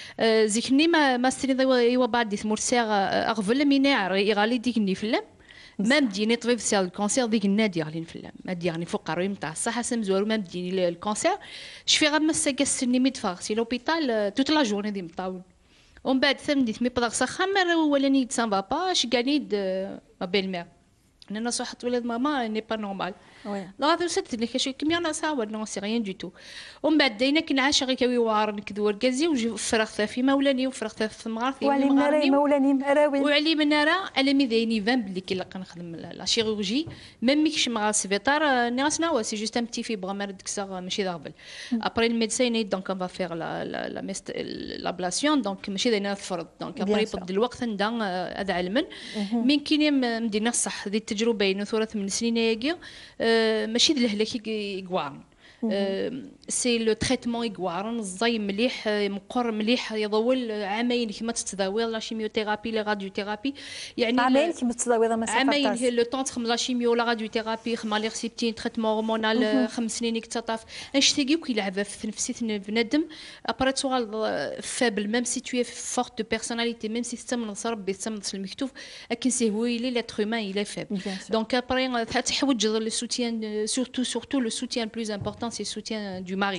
[SPEAKER 3] ذيكني ما ستري ايوا بعد ثمور ساغ اغفل ميناع يغالي ديكني فلم ما مديني طبيب سير الكونسير ديك النادي غالين فلان ما ديرني فوق قروي نتاع الصحه سمزوار ما مديني الكونسير شفي غير مسا كاسني ميد فارسي لوبيتال توت لا جورني دي مطاول ومن بعد ثمديت مي بدغ سخامر ولا نيد سان با با شكانيد ما بين الماء انا صحت ولاد ماما ني با نورمال لا هذا سد لي كشي كميا انا سا ولا سي ريان دو تو ومن بعد دينا كنعاش غير كوي وار نكدو وركازي وجي فرغت في مولاني وفرغت في مغارتي
[SPEAKER 1] وعلي مناري مولاني مراوي
[SPEAKER 3] وعلي منارا على مي دايني فان بلي كي كنخدم لا شيروجي ميم ميكش مع السبيطار ناسنا هو سي جوست ان بتي في بغا مرد كسا ماشي دابل ابري الميدسين دونك اون فا فيغ لابلاسيون دونك ماشي داينا الفرض دونك ابري يبد الوقت ندا هذا علما من كاين مدينه صح دي التجربه بين ثوره 8 سنين ياكي ماشي د الهلاك يقوارن سي لو تريتمون يقوارن الزاي مليح مقر مليح يضول عامين كيما تتداوي لا شيميوثيرابي لا راديو ثيرابي يعني
[SPEAKER 1] عامين كيما تتداوي ما
[SPEAKER 3] عامين لو طون تخم لا شيميو لا راديو ثيرابي خما لي ريسيبتين تريتمون هرمونال 5 سنين كتطاف اش تيجي كيلعب في نفسيه بنادم ابري توال فابل ميم سي تو فورت دو بيرسوناليتي ميم سي تم نصر ربي تم المكتوب لكن سي هو لي لاتر هومان il est faible donc après تحوج لو سوتيان surtout le soutien le plus important c'est le soutien du mari.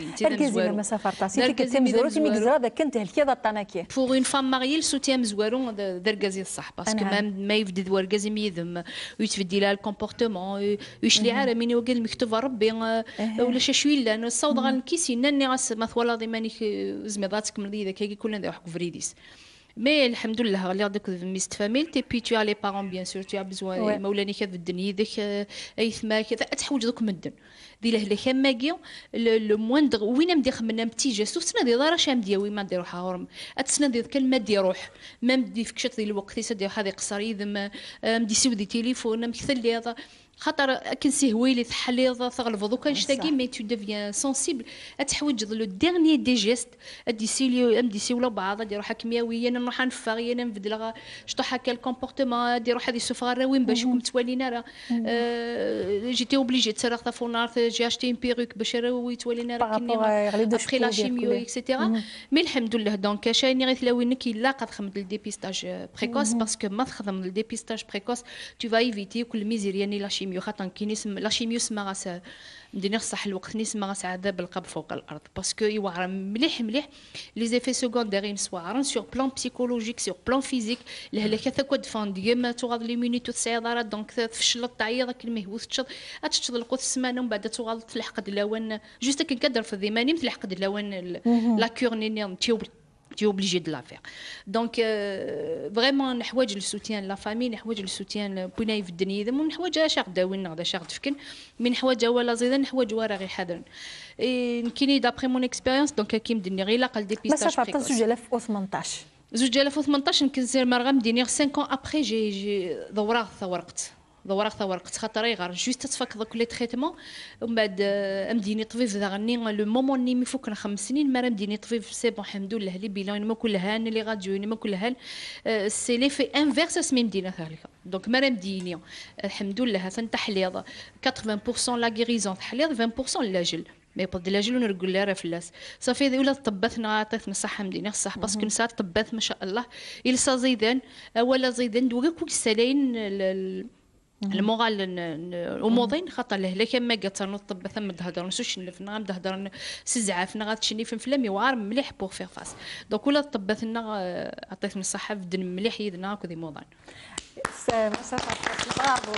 [SPEAKER 3] Pour une femme mariée, le soutien مزوارون درجازي الصح باسكو ما يفدد ورجازي ميذم ويتفدي لها الكومبورتمون ويشلي عاره من وقال مكتوب ربي ولا شوي لان الصوت غنكيسي نني غاس مثلا ضمانك زميضاتك من ذاك كي كلنا نديرو حق فريديس مي الحمد لله غالي هذاك ميست فاميل تي بي تو لي بارون بيان سور تو بزوان مولاني كذا الدنيا ذاك اي ثما كذا تحوج دوك مدن دي له كماكي لو موندغ وين مدي خمنا بتي جاستو تسنادي دار شام دياوي ما نديرو حاورم اتسنادي كلمه دي روح ما مدي فكشت ديال الوقت يسدي هذه قصري مدي سودي تليفون مثل لي خاطر كنسي هويلي تحليض تغلب دوكا نشتاقي مي تو ديفيان سونسيبل اتحوج لو ديرني دي جيست اديسيليو امديسيولا بعض ديرو حكمياويه نروح نفاغي انا نبدل شطو حكا الكومبورتمون ديرو هذه سفاره وين باش توالينا راه جيتي اوبليجي تسرق فونار جي اشتي ان بيروك باش راوي توالينا راه كيما ابخي لا شيميو اكسيتيرا مي الحمد لله دونك شاني غير ثلاوينك الا قد خدمت الديبيستاج بريكوس باسكو ما تخدم الديبيستاج بريكوس تو فا ايفيتي كل ميزيرياني لا شيميو خاطر كي نسم لا شيميو سما غاس مدينا صح الوقت نسمع غاس عذاب القلب فوق الارض باسكو يوعر مليح مليح لي زيفي سكوندير ينسوارن سور بلان بسيكولوجيك سور بلان فيزيك لهلاك تاكو دفان ديما تغاد لي مينيتو السيداره دونك تفشل الطعيض كل مهوث تشض اتشض القوت السمانه ومن بعد تغاد تلحق اللوان جوست كنقدر في الذماني تلحق اللوان لا كورنيني tu es obligé de la faire. Donc vraiment نحوج السوتيان لا فامي نحوج السوتيان بناي في الدنيا ذم ونحوج شاغ داوين غدا شاغ تفكن من نحوج ولا زيدا نحوج ورا غير حذر كيني دابري مون اكسبيريونس دونك كيم دني غير لاقل ديبيستاج
[SPEAKER 1] بريكوس 2018
[SPEAKER 3] 2018 نكنسير مرغم ديني 5 ans après j'ai ورقت خاطر غير جوست تفك دوك لي تريتمون ومن بعد مديني طبيب ذاغني لو مومون ني فوق 5 سنين ما مديني طبيب سي بون الحمد لله لي بيلان ما كلها لي راديو ما كلها سي لي في انفيرس اسمي مدينه ذلك دونك ما مديني الحمد لله تحليض 80% لا غيريزون تحليض 20% لاجل مي بود لاجل ونرقل لها فلاس صافي ولا طبتنا عطاتنا الصحه مدينه الصح باسكو نسات طبات ما شاء الله يلصا زيدان ولا زيدان دوكا كل سالين المورال وموضين خاطر له كما قالت نطب ثم تهضر نسوش نلفنا نهضر سزعافنا غاتشني في فلامي وعار مليح بور فيغ فاس دونك ولا طبتنا عطيتنا الصحه في الدن مليح يدنا كذي موضان
[SPEAKER 1] برافو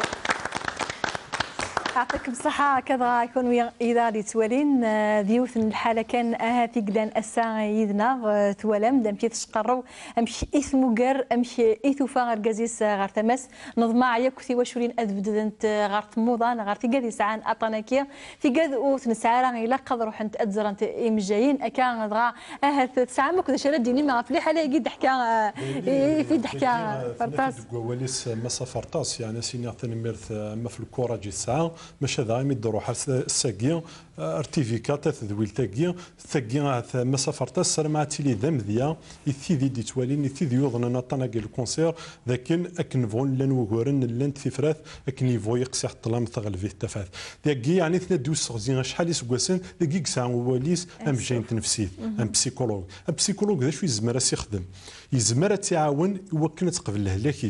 [SPEAKER 1] يعطيكم الصحة كذا يكون إذا توالين ضيوث الحالة كان هاتي قدان أسا يدنا توالم دام تشقروا أمشي إثمو قر أمشي إثوفا غير قازيس غير تماس نظمع يكوثي وشورين أذبدنت غير تموضان غير تقادي ساعان أطاناكيا في قاد وتنسعارا إلا قدروا حنت أدزرنت إمجايين أكان غا هات تسعة ما كذا شرد ديني ما في حالة يجي ضحكا في ضحكا فرطاس
[SPEAKER 5] وليس مسا فرطاس يعني سيني تنميرث ما في الكورة جي الساعة ماشي ذا مي دروح الساقيا ارتيفيكات ذويل تاقيا ثاقيا مسافرت السلام تيلي ذم ذيا يثيدي دي توالين يثيدي يوضنا نطناقي الكونسير لكن اكن فون لان وغورن لان تفراث اكن يفو يقسي حتى لام تغل فيه التفاث ذاكي يعني تندو سغزين شحال يسكواسن ذاكي كسا وليس ام جاين تنفسيت ام بسيكولوج ذا شو يزمر يخدم يزمر تعاون يوكن تقبل الهلاكيس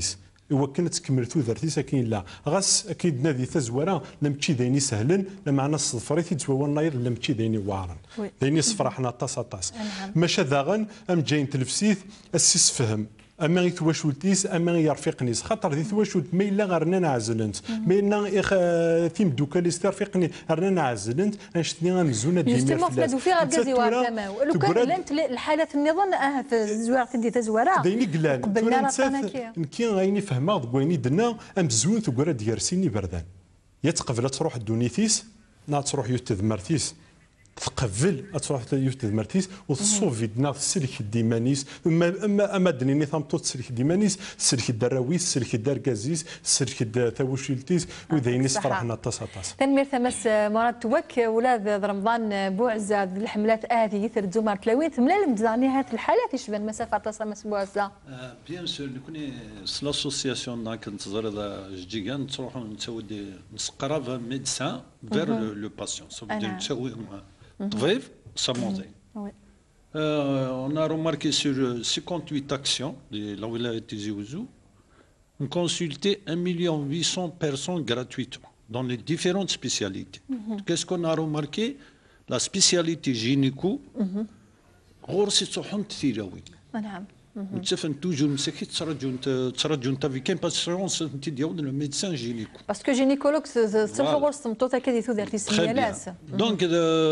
[SPEAKER 5] إوا كانت تكمل تودرتي ساكن لا غاس اكيد نادي تزوره لم تشي ديني سهلا لما عنا الصفريتي تزوا الناير لم تشي ديني وارن ديني صفرحنا طاس ماشا داغن ام جاين تلفسيث السيس فهم اما يتواشولتيس اما يرفقنيس خاطر ذي تواشولت ما الا غرنا نعزلنت ما الا تيم دوكاليس ترفقني غرنا نعزلنت انشتني غنزونا ديما
[SPEAKER 1] جوستومون فلادو في غازي وارتما ولو كان لانت الحالة النظام زوار تدي تزوارا
[SPEAKER 5] ديني قلان
[SPEAKER 1] قبلنا راسنا
[SPEAKER 5] كي غايني فهمها ضويني دنا ام زون تقرا ديارسيني بردان يا تقبل تروح دونيتيس نا تروح يتذمرتيس تقبل تروح يتذمرتيس وتصوفي دنا السلك ديمانيس اما دنيني ثمطوت السلك ديمانيس السلك الدراويس السلك الدركازيس السلك ثاوشيلتيس وذينيس فرحنا طاس
[SPEAKER 1] تنمير ثمس مرات توك ولاد رمضان بوعزة الحملات هذه يثر زمر تلاوين ثملا المتزاني هذه الحالات يشبه مسافة طاس مسبوعزة
[SPEAKER 6] بيان سور نكوني لاسوسياسيون داك نتزر جيجان تروحوا نسوي نسقرا ميدسان فير لو باسيون سو نسوي طبيب صمودي. On a remarqué sur 58 actions de la Wilaya Tizi Ouzou, on consultait 1 800 000 personnes gratuitement dans les différentes spécialités. Qu'est-ce qu'on a remarqué? La spécialité gynéco, غورسي تصحون تثيراوي.
[SPEAKER 1] نعم.
[SPEAKER 6] نتفن توجور مسكي تسرجون انت في كاين باسيونس انت ديال لو ميدسان جينيكو
[SPEAKER 1] باسكو جينيكولوج تصلحوا غور السمطوطه كدي تودرتي سميالاس
[SPEAKER 6] دونك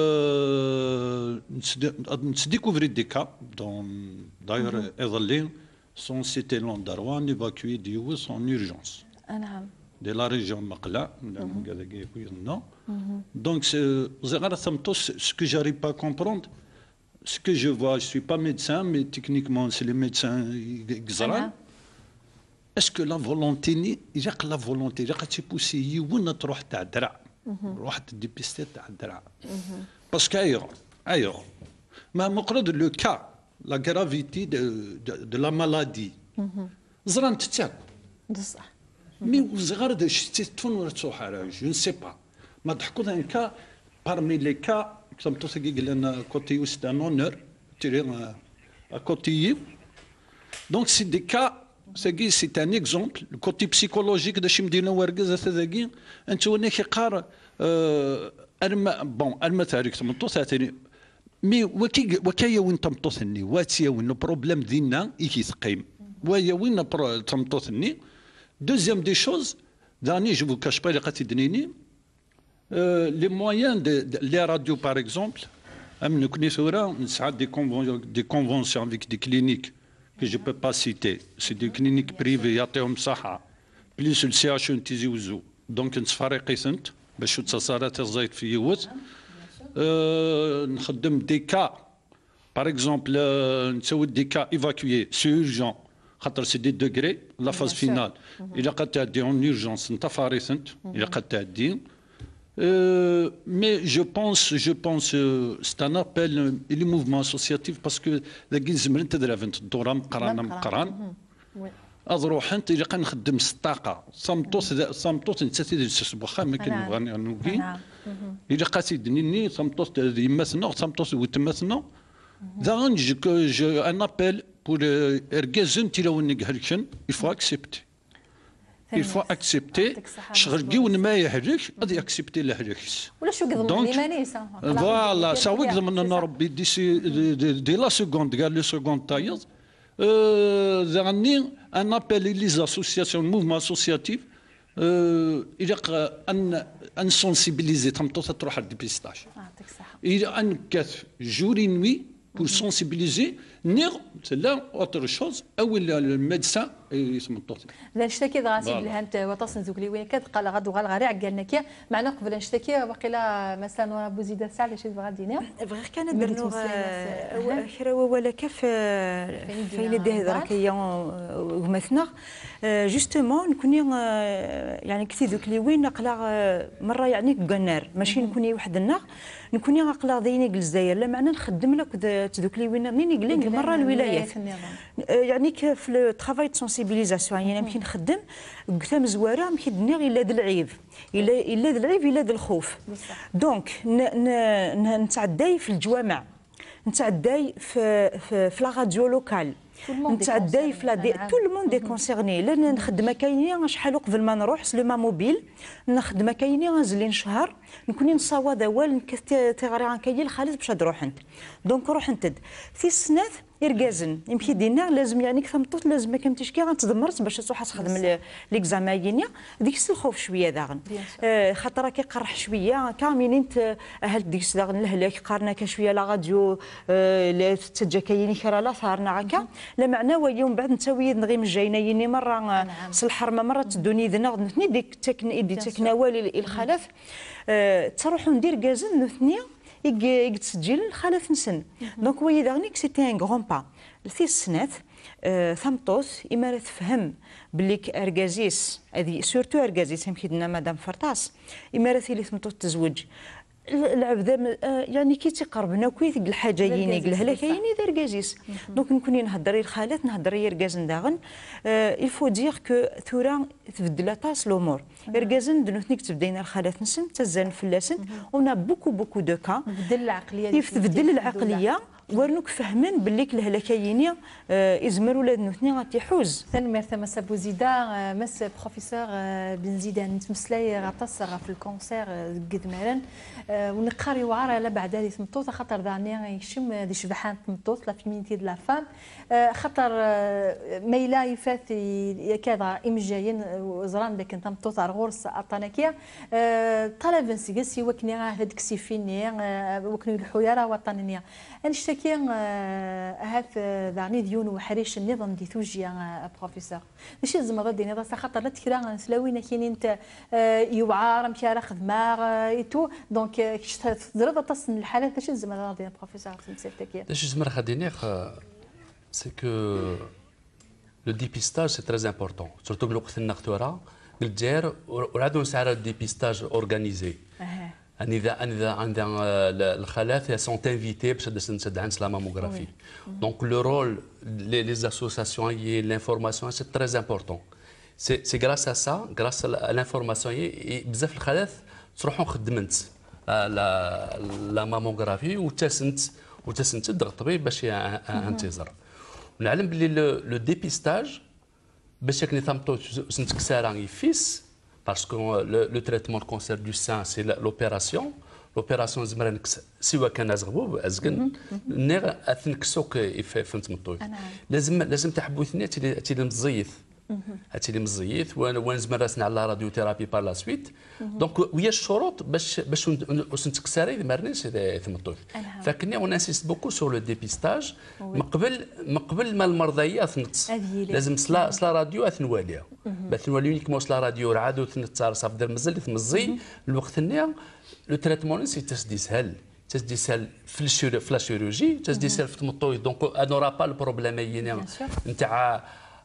[SPEAKER 6] نتديكوفري دي كا دون داير ايضلين سون سيتي لون داروان ايفاكوي ديوس اون اورجونس
[SPEAKER 1] نعم
[SPEAKER 6] دي لا ريجيون مقلا نو دونك زغار ثمطوس سكو جاري با كومبروند. Ce que je vois, je ne suis pas médecin, mais techniquement, c'est les médecins exarans. Est-ce que la volonté, il y a que la volonté, il y a que tu pousses, il y a que tu vas te faire des dépister تاع الدرع. Parce qu'ailleurs, mais le cas, la gravité de la maladie, زران تتاك.
[SPEAKER 1] بصح.
[SPEAKER 6] Mais وزغار de شتون ولا تصوحها, je ne sais pas. ما ضحكوا d'un cas, parmi les cas, côté c'est un honneur à côté. Donc c'est des cas, c'est un exemple. Le côté psychologique de Chimdina Wargaz à Tazagui, un tourné qui car bon, elle m'a dit mais وكايا وين تمطوثني واتيا وين البروبليم ديالنا يثقيم ويا وين تمطوثني. Deuxième des choses, dernier je vous cache pas les قاتدنيني. Les moyens les radios par exemple, nous connaissons des conventions avec des cliniques que je ne peux pas citer. C'est des cliniques privées, يعطيهم صحة. Plus le CHU Tizi Ouzou. Donc نتفرق قسنت باش تصارات الزيت في يوت. نخدم des cas. Par exemple, نسوي des cas évacués, c'est urgent. خاطر c'est des degrés, la phase finale. إلا قد تعدي en urgence نتا فارسنت. إلا قد تعدي. Mais je pense c'est un appel les mouvements associatifs parce que la جزمرين تدرفنت الدورة مقران أضروح أنت إذا كان نخدم الطاقة صمتوت أنت تدرس واخا ما كان نوكي إذا قاسيدني صمتوت يمثنا صمتوت وتمثنا ذا جو ان ابل pour ergezen tilawnik harkن il faut accepter. Il faut accepter. شغل ما يحرك غادي accepter الحركس.
[SPEAKER 1] ولا شو قضم ليمانيسا.
[SPEAKER 6] فوالا ساوي قضم لنا ربي دي لا سكوند قال لي سكوند تايض. ذاني ان ابل لي اسوسياسيون موفمون اسوسياتيف الى ان سونسيبيليزي تمطوط تروح الديبيستاج.
[SPEAKER 1] يعطيك الصحة.
[SPEAKER 6] الى ان كاث جوري نوي pour sensibiliser نيغ لا اوتر شوز او الميدسان يسمى الطوط.
[SPEAKER 1] لا نشتكي غاسي بالهانت وتصن زوكلي وين كتقال غدو غالغاري عقالنا كيا معنا قبل نشتكي واقيلا مثلا ورا بوزيده ساعه شي غادي نير
[SPEAKER 4] بغير كان درنو خير ولا كيف فين ديه دركيا ومثنا جوستومون نكوني يعني كثي دوك لي وين نقلا مره يعني كنار ماشي نكوني وحدنا نكوني نقلا ذيني الجزائر لا معنى نخدم لك دوك لي وين منين قلنا مره الولايات يعني في لو ترافاي دو سونسيبيليزاسيون يعني يمكن نخدم قدام زواره يمكن دنيا الا د العيب الا د العيب الا د الخوف دونك نتعداي في الجوامع نتعداي في لا راديو لوكال نتعدى في تو لو موند كونسيرني. لان نخدم كاينين شحال قبل ما نروح سلو موبيل نخدم كاينين زلين شهر نكوني نصاوض اول تيغري كاين الخالص باش تروح انت دونك روح انت في السنات يركازن يمكن دينا لازم يعني كثمطوط لازم ما كنتيش كي غنتدمرت باش تروح تخدم ليكزاماينيا ديك الخوف شويه داغن خاطر كيقرح شويه كاملين اهل ديك داغن الهلاك قارنا شويه لا راديو لا تسجى كاين كرا لا ثارنا هكا لا معنى ويوم بعد نتاوي نغي مجاينيني مره الحرمه مره تدوني ذنا نثني ديك تكناوالي الخلف تروحوا ندير كازن نثني يتسجل الخلف نسن دونك وي داغنيك سيتي ان غران با في السنات ثمطوس إما تفهم بليك اركازيس هذه سورتو اركازيس يمكن لنا مدام فرطاس إما ثيلي ثمطوس تزوج العبد يعني كي تقربنا كويس الحاجه يني قالها لك كايني دار كازيس دونك نكوني نهضري الخالات نهضري ركازن داغن الفو دير كو ثورا تبدل طاس الامور ركازن دنوثنيك تبدينا الخالات نسن تزان فلاسن ونا بوكو دو كا
[SPEAKER 1] تبدل العقليه
[SPEAKER 4] كيف تبدل العقليه ورنوك فهمن بالليك الهلاكايني ازمر ولاد نوثني غتيحوز
[SPEAKER 1] ثاني مرتبه مسا بوزيدا مس بروفيسور بن زيدان نتمسلاي غتصر في الكونسير قدمارن ونقاري وعرى على بعد هذه تمطوط خاطر داني يشم هذه شبحان تمطوط لا فيمينيتي دو لا فام خاطر ميلا يفات كذا امجاين وزران لكن تمطوط على غورس الطناكيه طلب نسيسي وكني هذيك سيفيني وكني الحياره وطنيه نشتكي هاث داني ديون وحريش النظام دي توجيا بروفيسور ماشي زعما دي نظام خاطر لا تكرا سلاوينا كاينين انت يوعار مشى خدمه ايتو دونك تضرب تصن الحالات ماشي زعما دي بروفيسور تمسكتك
[SPEAKER 16] اش زعما خديني سي كو لو ديبيستاج سي تري امبورطون سورتو الوقت النختوره بالجزائر وعندهم ساعه ديبيستاج اورغانيزي أنا عندنا الخالات sont invités باش نسد عن la mammographie. Donc le rôle les associations et l'information c'est très important. C'est grâce à ça, grâce à l'information بزاف الخالات تروحوا خدمت la mammographie وتسنت ضغط طبيب باش ينتظر. ونعلم بلي لو ديبيستاج باش يكني ثمطو سنت كسارا يفيس. Parce que le traitement de cancer du sein, c'est l'opération. L'opération, سواء كان زغبوب أزقن نير أثنكسوك يفهمت مطوي. لازم تحبوثني تيلي مزيث. تيلي مزيث وين زمرسنا على راديو ثيرابي بار لا سويت. دونك ويا الشروط باش نتكسري مرنيش ثمطوي. فكني اون انسيست بوكو سور لو ديبيستاج من قبل ما المرضيه ثنت. لازم صلا راديو اثنواليا. باثنواليا يكمل صلا راديو رعادو ثنت صافي دير مزل ثمزي الوقت النيا لو تريتمون سي تسدي سهل. تسدي سهل في لا شيروجي تسدي سهل في المطوي دونك انورا با البروبليم نتاع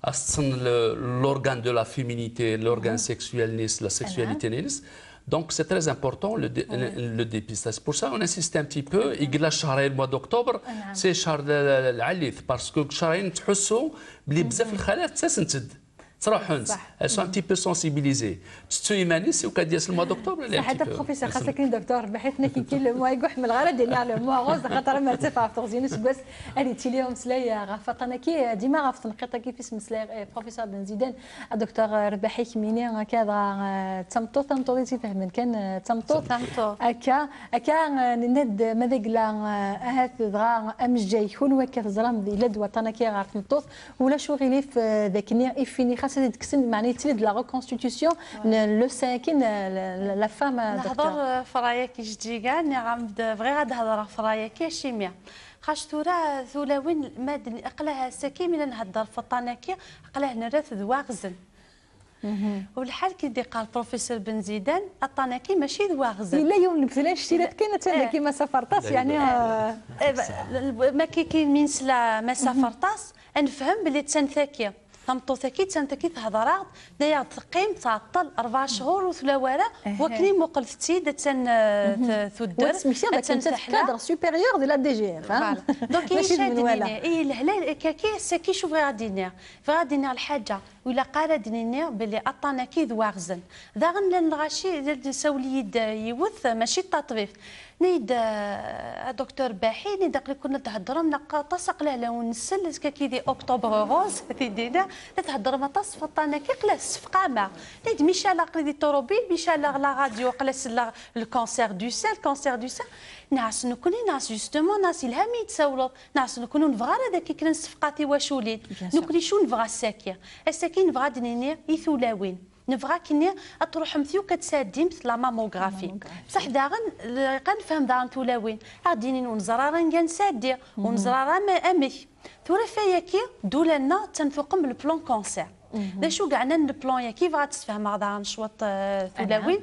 [SPEAKER 16] l'organe de la féminité, l'organe sexuel, la sexualité. Donc c'est très important le dépistage. Pour ça on insiste un petit peu. Il y a le mois d'octobre, c'est le parce que شهرين تحسوا بلي بزاف الخالات تسنتد صراحه elles sont un petit peu sensibilisées. تستو يمانيس وكادياس الموا دكتور
[SPEAKER 1] ولا حتى بروفيسور خاصك دكتور بحيث كي الموا يقح من الغرض ديال الموا غوز خاطر ما ارتفع في تغزينوس بس اني تيليهم سلاي غفطنا كي ديما غفط نقطه كيف اسم سلاي بروفيسور بن زيدان الدكتور رباحي كميني كذا تمطوط تفهم كان تمطوط هكا ند ماذاك لا هات دغا امجا يكون وكا زرام لد وطنا كي غا تمطوط ولا شغلي في ذاك ني فيني تكسن معني تريد لا ريكونستيتيسيون لو ساكن لا فام
[SPEAKER 2] نهضر فرايا كي جدي كاع نعم فغي غنهضر فرايا كي شيميا خاش تورا ثلاوين ماد اقلها ساكي من نهضر في الطناكي اقلها نرث ذواغزن والحال كي دي قال بروفيسور بن زيدان الطناكي ماشي ذواغزن
[SPEAKER 1] الا يوم الفلان شتيرات كاينه تاع كيما سافرطاس يعني
[SPEAKER 2] ما كاين من سلا ما سافرطاس نفهم بلي تسنثاكيه تمطوط اكيد سنتكي تهضرات دايا تقيم تعطل 4 شهور وثلاوره وكني مقلفتي تسن تدر
[SPEAKER 1] تسن كادر سوبيريور دو لا دي جي اف
[SPEAKER 2] دونك اي الهلال كاكي ساكي شوف غادي الحاجه ولا قال دنيني بلي الطناكي ذواغزن ذا غن الغاشي سوليد يوث ماشي التطبيق نيد دكتور باحي نيد كنا تهضر نقا تسق له لو نسل كي دي اكتوبر روز تيدينا تهضر ما تصف طانا كي قلاس فقامه نيد ميشال قلي طوروبيل ميشال لا راديو قلاس الكونسير دو سان الكونسير دو سان ناس نكوني ناس جوستومون ناس الهامي يتسولوا ناس نكونوا نفغا هذاك كي كنا صفقاتي واشولين نكوني شو نفغا الساكيه الساكين نفغا دنيني يثولاوين نبغى كني تروح مثيو كتسادي مثل لا ماموغرافي بصح داغن كنفهم داغن تولاوين غاديني ونزرارا نسادي ونزرارا ما امث ثورة فياكي دولنا تنفقم بالبلان كونسير دا شو قعنا البلان كيف غتفهم هذا نشوط ثولاوين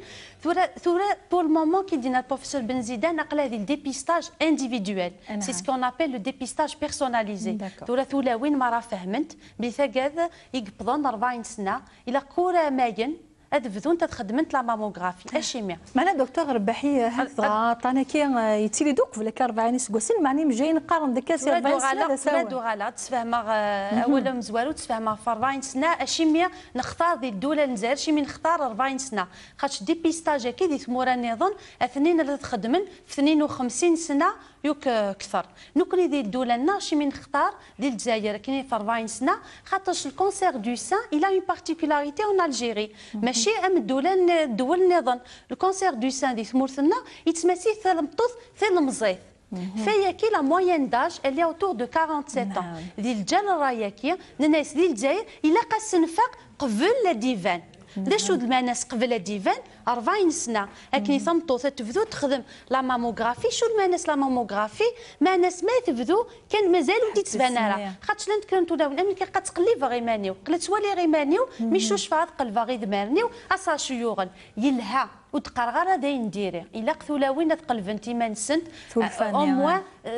[SPEAKER 2] ثورة بور المومون كي دينا البروفيسور بن زيدان نقل هذه الديبيستاج انديفيدوال سي سكون ابيل لو ديبيستاج بيرسوناليزي ثولاوين ما راه فهمت بلي ثاكاد يقبضون 40 سنه الى كوره ماين ادفذون تخدمت لا ماموغرافي اشيميا
[SPEAKER 1] معنا دكتور رباحي هذا طانا كي يتيلي دوك في 40 سكوسين معني مجاي نقارن ديك 40 سنه
[SPEAKER 2] سوا غالا تفهم اولا مزوالو تفهم في 40 سنه اشيميا نختار دي الدوله نزال شي نختار 40 سنه خاطش ديبيستاج كي دي ثمورا نظن اثنين اللي تخدمن في 52 سنه يوك اكثر نكوني دي الدوله لنا شي نختار ديال الجزائر كاين في 40 سنه خاطرش الكونسير دو سان الى اون بارتيكولاريتي اون الجيري ماشي ام الدول النظام الكونسير دو سان دي ثمورثنا يتمثل في المطوث في المزيث فهي كي لا موين داج اللي اوتور دو 47 ans ديال الجنرا ياكي الناس ديال الجزائر الا قاس نفاق قبل لا ديفان دا شو الماناس قبل ديفان 40 سنه لكن ثمطو تبدو تخدم لا ماموغرافي شو الماناس لا ماموغرافي ماناس ما تبدو كان مازالوا تتبان راه خاطش لان كنتو داو ملي كتقلي فغي مانيو قلت ولي غي مانيو ميشوش فهاد قلب غي دمارنيو اصا شيوغن يلها وتقرغر هذا نديري الا قثولاوين تقلب انت ما نسنت او موا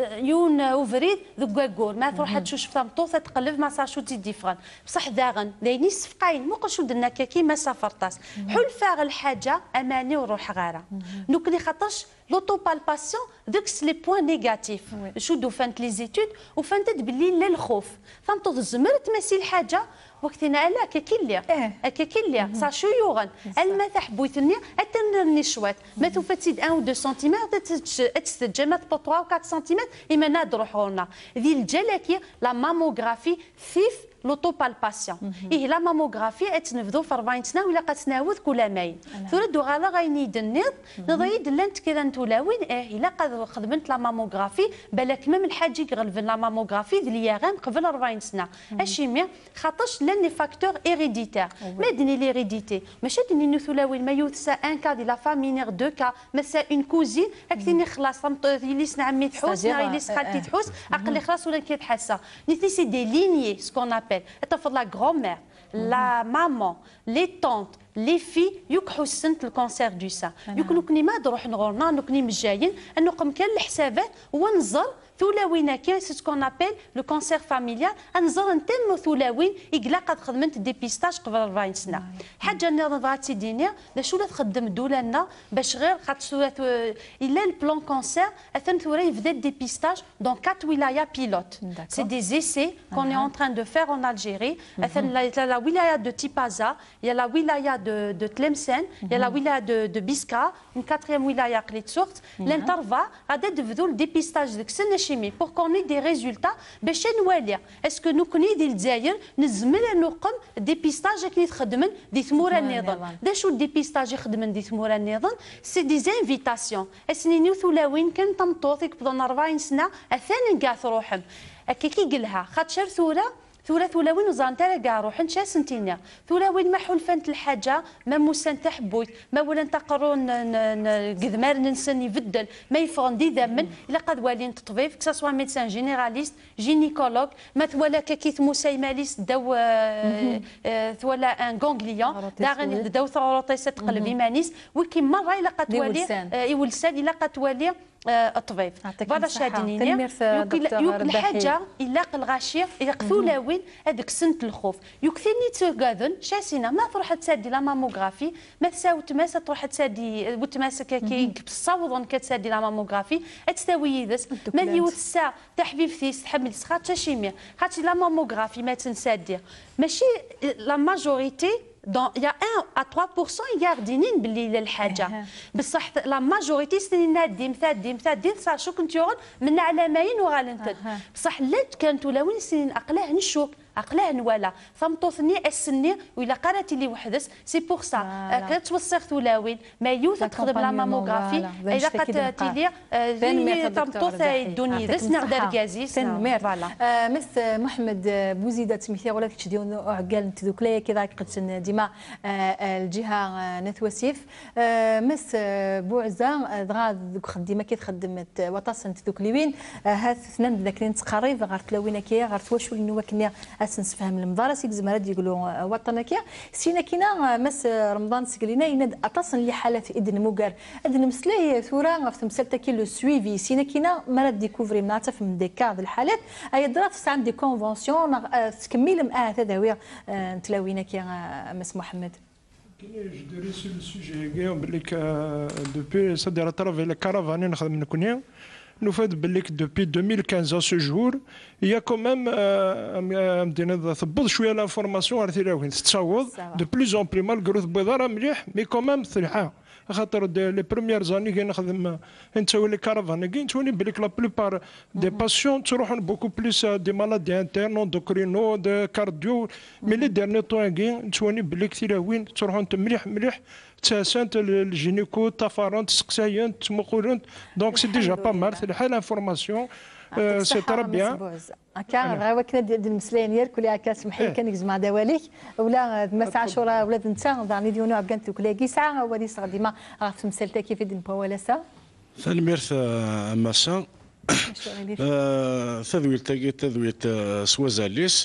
[SPEAKER 2] يون اوفريد ذو كاكور ما تروح تشوف ثمطوثه تقلب ما صار شو ديفران بصح داغن دايني صفقاين مو شو درنا كيما سافرطاس حل فاغ الحاجه اماني وروح غاره نوكلي خاطرش لوطو بالباسيون دوكس لي بوين نيجاتيف شو دو فانت لي زيتود وفانت باللي لا الخوف ثمطوث زمرت ماشي الحاجه وقتنا لا كيليا كيليا صا شو يوغن الما تحبويتني اتنرني شوات ما توفتيد 1 و 2 سنتيمتر تتجمد ب 3 و 4 سنتيمتر اما نروحوا لنا ذي الجلاكي لا ماموغرافي فيف لوطو بالباسيون إيه لا ماموغرافي اتنفذو في 40 سنه ولا قتناوذ كل ماين ثورة غالا غاينيد النيض نضيد لانت كذا نتولاوين الا قد خدمت لا ماموغرافي بالك ما من حاجه يغلفن لا ماموغرافي ذي قبل 40 سنه اشيميا خاطرش لاني فاكتور هيريديتير ما دني ليريديتي ماشي دني نتولاوين ما يوثسا ان كا دي لا فامينير دو كا مسا اون كوزين اكثني خلاص يليس عمي تحوس يليس خالتي تحوس عقلي خلاص ولا كيتحسا نيتي سي دي لينيي سكون تفضل لا غرامير لا مامون لي طونت لي في يكحوا السنة الكونسير دو سان يكونوا ما نروح نغورنا نكوني مجايين انه قم كان الحسابات ونزر ثولاوين كاين سكون ابيل لو كونسير فاميليال انزر نتم ثولاوين يقلا قد خدمت ديبيستاج قبل 40 سنه حاجه نظرات دينيه لا شو تخدم دولنا باش غير خاطر الا البلان كونسير اثن ثوري يبدا ديبيستاج دون 4 ولايات بيلوت سي دي زيسي كون اي ان تران دو فير ان الجيري اثن لا ولايه دو تيبازا يا لا ولايه de Tlemcen, il y a la wilaya de Biskra, une quatrième wilaya clé de sorte. L'intervalle a des dépistage de chimie pour qu'on ait des résultats. Est-ce que nous connaissons des Zaïr, nous avons un dépistage qui est des Tmoura Nédan. Des choses dépistage des Tmoura Nédan, c'est des invitations. Est-ce que nous avons كان تمطوطك بدون 40 سنة أثناء قاث روحهم. كي قلها خاطر ثورة ثولاوين وزان تاع كاع روحن شا سنتينا ثولاوين ما حلفنت الحاجه ما موسان تحبوت ما ولا نتقرون قذمار ننسن يبدل ما يفرن دي ذمن الا قد والين تطبيب كسا ميدسان جينيراليست جينيكولوج ما ثولا كيث موسيماليست داو ثولا ان غونغليون داو ثروطيس تقلب يمانيس وكي مره الا قد والي يولسان الا قد والي الطبيب فوالا شادينينيا الحاجه الا الغاشيه الا ثولاوين هذاك سنه الخوف يكثرني تقاذن شاسينا ما تروح تسادي لا ماموغرافي ما تساوي تماسه تروح تسادي وتماسك كي بالصوض كتسادي لا ماموغرافي تساوي يدس ما يوثسا تحبيب فيس تحمل سخات شيميا خاطر لا ماموغرافي ما تنسادي ماشي لا ماجوريتي دون يا 1 à 3% ياردينين باللي الحاجه بصح لا ماجوريتي سنين نادين صار شو كنت يغن من علامين وغالنتد بصح لا كانت ولاوين سنين اقلاه نشوف عقلاه نوالا ثمطوثني السني ولا قراتي لي وحدث سي بور سا كتوسخ ولاوين ما يوث تخدم لا ماموغرافي اذا قد تيلي زي ثمطوث الدنيا ذس نغدر كازيس
[SPEAKER 1] فوالا مس محمد بوزيده تمثيل ولا كتش ديال عقال انت دوكلايه كذا قدت ديما الجهه نتوسيف مس بوعزه دغا دوك خديمه كيتخدمت وطاس انت دوكليوين هاد اثنين ذاكرين تقاريف غير تلاوينا كي غير تواشو لنوا كنا اسنس فهم المدارس زعما يقولوا وطنك سينا كينا مس رمضان سكلينا يند اتصل اللي حالات اذن موغر اذن مسلي ثوره في تمثلت كي لو سويفي سينا كينا مرات ديكوفري مناتا في ديكاد الحالات اي درات عند دي كونفونسيون تكمل مع تداوي تلاوينا كي مس محمد
[SPEAKER 7] Je dirais sur le sujet, depuis, c'est-à-dire à travers les caravanes, nous faisons depuis 2015 à ce jour, il y a quand même l'information de plus en plus malgré mais quand même خاطر لي بروميير زاني كي نخدم نسوي لي كارافان كي نتوني بليك لا بلوبار دي باسيون تروحون بوكو بليس دي مالادي انترن اندوكرينو دو كارديو مي لي ديرني طوان كي نتوني بليك تيلاوين تروحون مليح تسانت الجينيكو تفارنت سقساينت تمقورنت دونك سي ديجا با مال الحال انفورماسيون سي تري بيان
[SPEAKER 1] كان غير كنا ديال المسلين ياك ولا كتسمحي لي كنكز مع دواليك ولا مس عاشوراء ولاد نتا داني ديونو عبكانت كلاكي ساعه ولي صغ ديما غاف مسلتا كيف دين بوالاسا
[SPEAKER 8] فالميرث مسا تذويت سوازاليس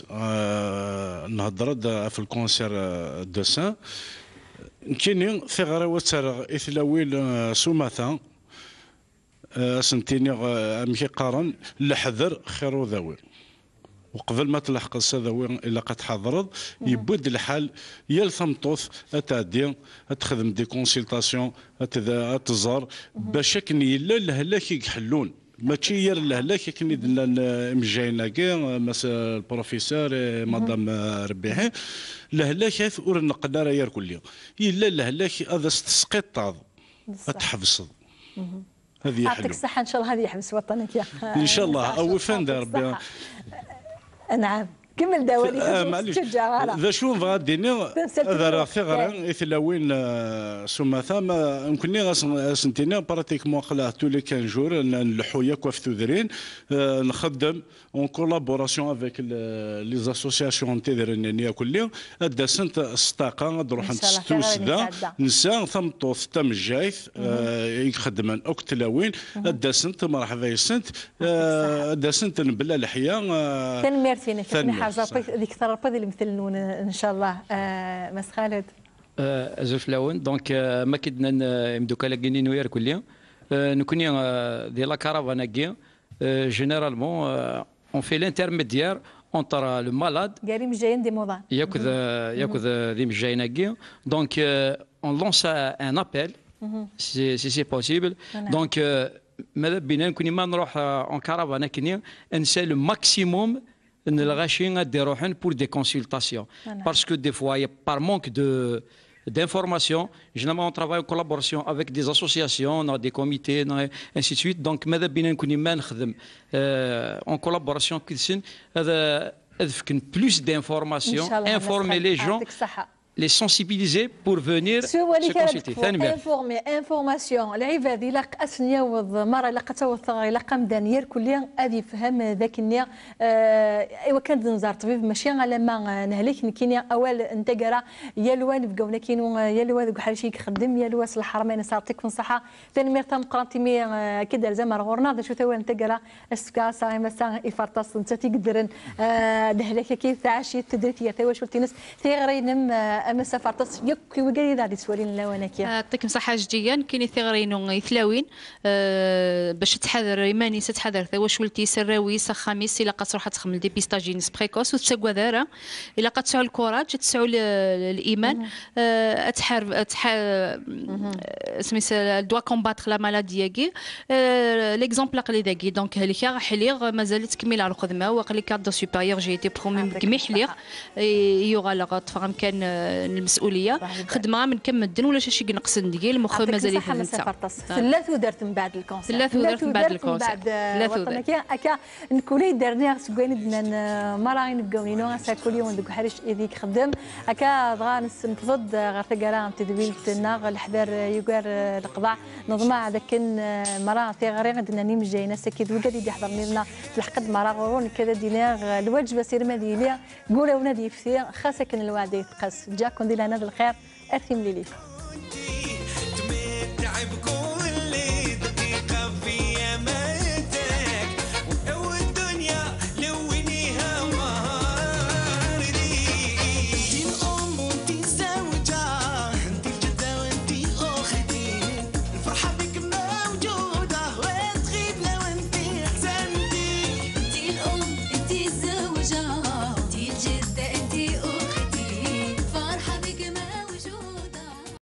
[SPEAKER 8] نهضر في الكونسير دو سان كاينين ثغراوات اثلاويل سوماثا سنتيني امشي قارن لحذر خير وذاوي وقبل ما تلحق السذاوي الا قد حضرت يبود الحال يلثم طوث اتعدي تخدم دي كونسلطاسيون تزار باش كني لا الهلاك يحلون ماشي هي الهلاك كني مجاينا كاع مثلا البروفيسور مدام ربيعي الهلاك اور نقدر يا كل الا الهلاك هذا تسقط تحفظ هذه
[SPEAKER 1] يعطيك الصحة إن شاء الله هذه يحبس وطنك يا
[SPEAKER 8] إن شاء الله أو فين دار ربي
[SPEAKER 1] نعم كمل داولي
[SPEAKER 8] معليش ذا شوف غاديني هذا راه ثغرا إثلاوين سماثا يمكنني سنتيني براتيكمون قلع تولي كان جور نلحو ياك في ثذرين نخدم اون كولابوراسيون افيك لي زاسوسياسيون تيدرني كل هذا سنت السطاقه نروح نستوسدا نساء ثمطوث تم الجايث يخدم اوكتلاوين هذا سنت مرحبا يسنت هذا سنت نبلا الحياه
[SPEAKER 1] كان ميرسي ديك الثربه اللي مثلون ان شاء الله مس خالد
[SPEAKER 9] زوج لون دونك ما كدنا مدوكا لاكيني نوير كليا نكوني ديال لا كارافانا كي جينيرالمون اون في لانترميديير اونتر لو مالاد
[SPEAKER 1] قاري مجايين دي موضان
[SPEAKER 9] ياخذ دي مجاينا كي دونك اون لونس ان ابيل سي بوسيبل دونك ماذا بينا نكوني ما نروح اون كارافانا كني نسال ماكسيموم نلغاشي غادي يروحون pour des consultations parce que des fois par manque d'informations généralement on travaille en collaboration avec des associations des comités ainsi de suite donc ماذا بينا نكوني ما نخدم en collaboration كيسن هذا فكن plus d'informations informer les gens les sensibiliser pour venir se consulter.
[SPEAKER 1] انفورماسيون العباد الا اسنيا وضمره الا قتوث الا قام دانيير كليا غادي يفهم ذاك النيا ايوا كان نزار طبيب ماشي على ما نهلك كاين اول انتقرا يا الوالد بقاونا كاينو يا الوالد بحال شي يخدم يا الواس الحرمين صارتك في الصحه ثاني ميرتام قرانتي مي كدار زعما غورنا شو ثوان انتقرا السكا صاي مسا يفرطس انت تقدرن دهلك كي تعشي تدريتي تا واش قلتي ناس تيغرينم مسا فرطس يك وقالي دادي سوالين لوانك
[SPEAKER 3] يعطيكم صحه جديا كاين ثغرين يثلاوين باش تحذر ايماني تحذر واش ولتي سراوي خميس الا قد تروح تخمل ديبيستاجينس بريكوس وتسقوا دارا الا قد تسعوا الكوراج تسعوا الايمان تحارب سميت دوا كومباتر لا مالادي كي ليكزامبل قلي داكي دونك هليك حليغ مازال تكمل على الخدمه وقال لي كادو سوبيريور جي ايتي برومي كمي حليغ يوغا لا غطفهم كان المسؤوليه خدمه من كم الدن ولا شي نقص ديال المخ مازال
[SPEAKER 1] يتنسى ثلاث ودرت من بعد الكونسير
[SPEAKER 3] ثلاث ودرت من بعد الكونسير
[SPEAKER 1] ثلاث اكا نكوني درني سكوين دنا مرا نبقاونينو ساكولي وندق حريش ايديك خدم اكا بغا نتفض غير ثقرا تدويلت الناغ الحذر يقار القضاء نظمع ذاك مرا ثغري غدنا نيم جاينا ساكيد وقال يدي حضرني لنا الحقد مرا غورون كذا دينا الواجب سير مدينه قولوا ونادي في خاصه كان الوعد يتقاس جاكم دي لنا بالخير اثم لي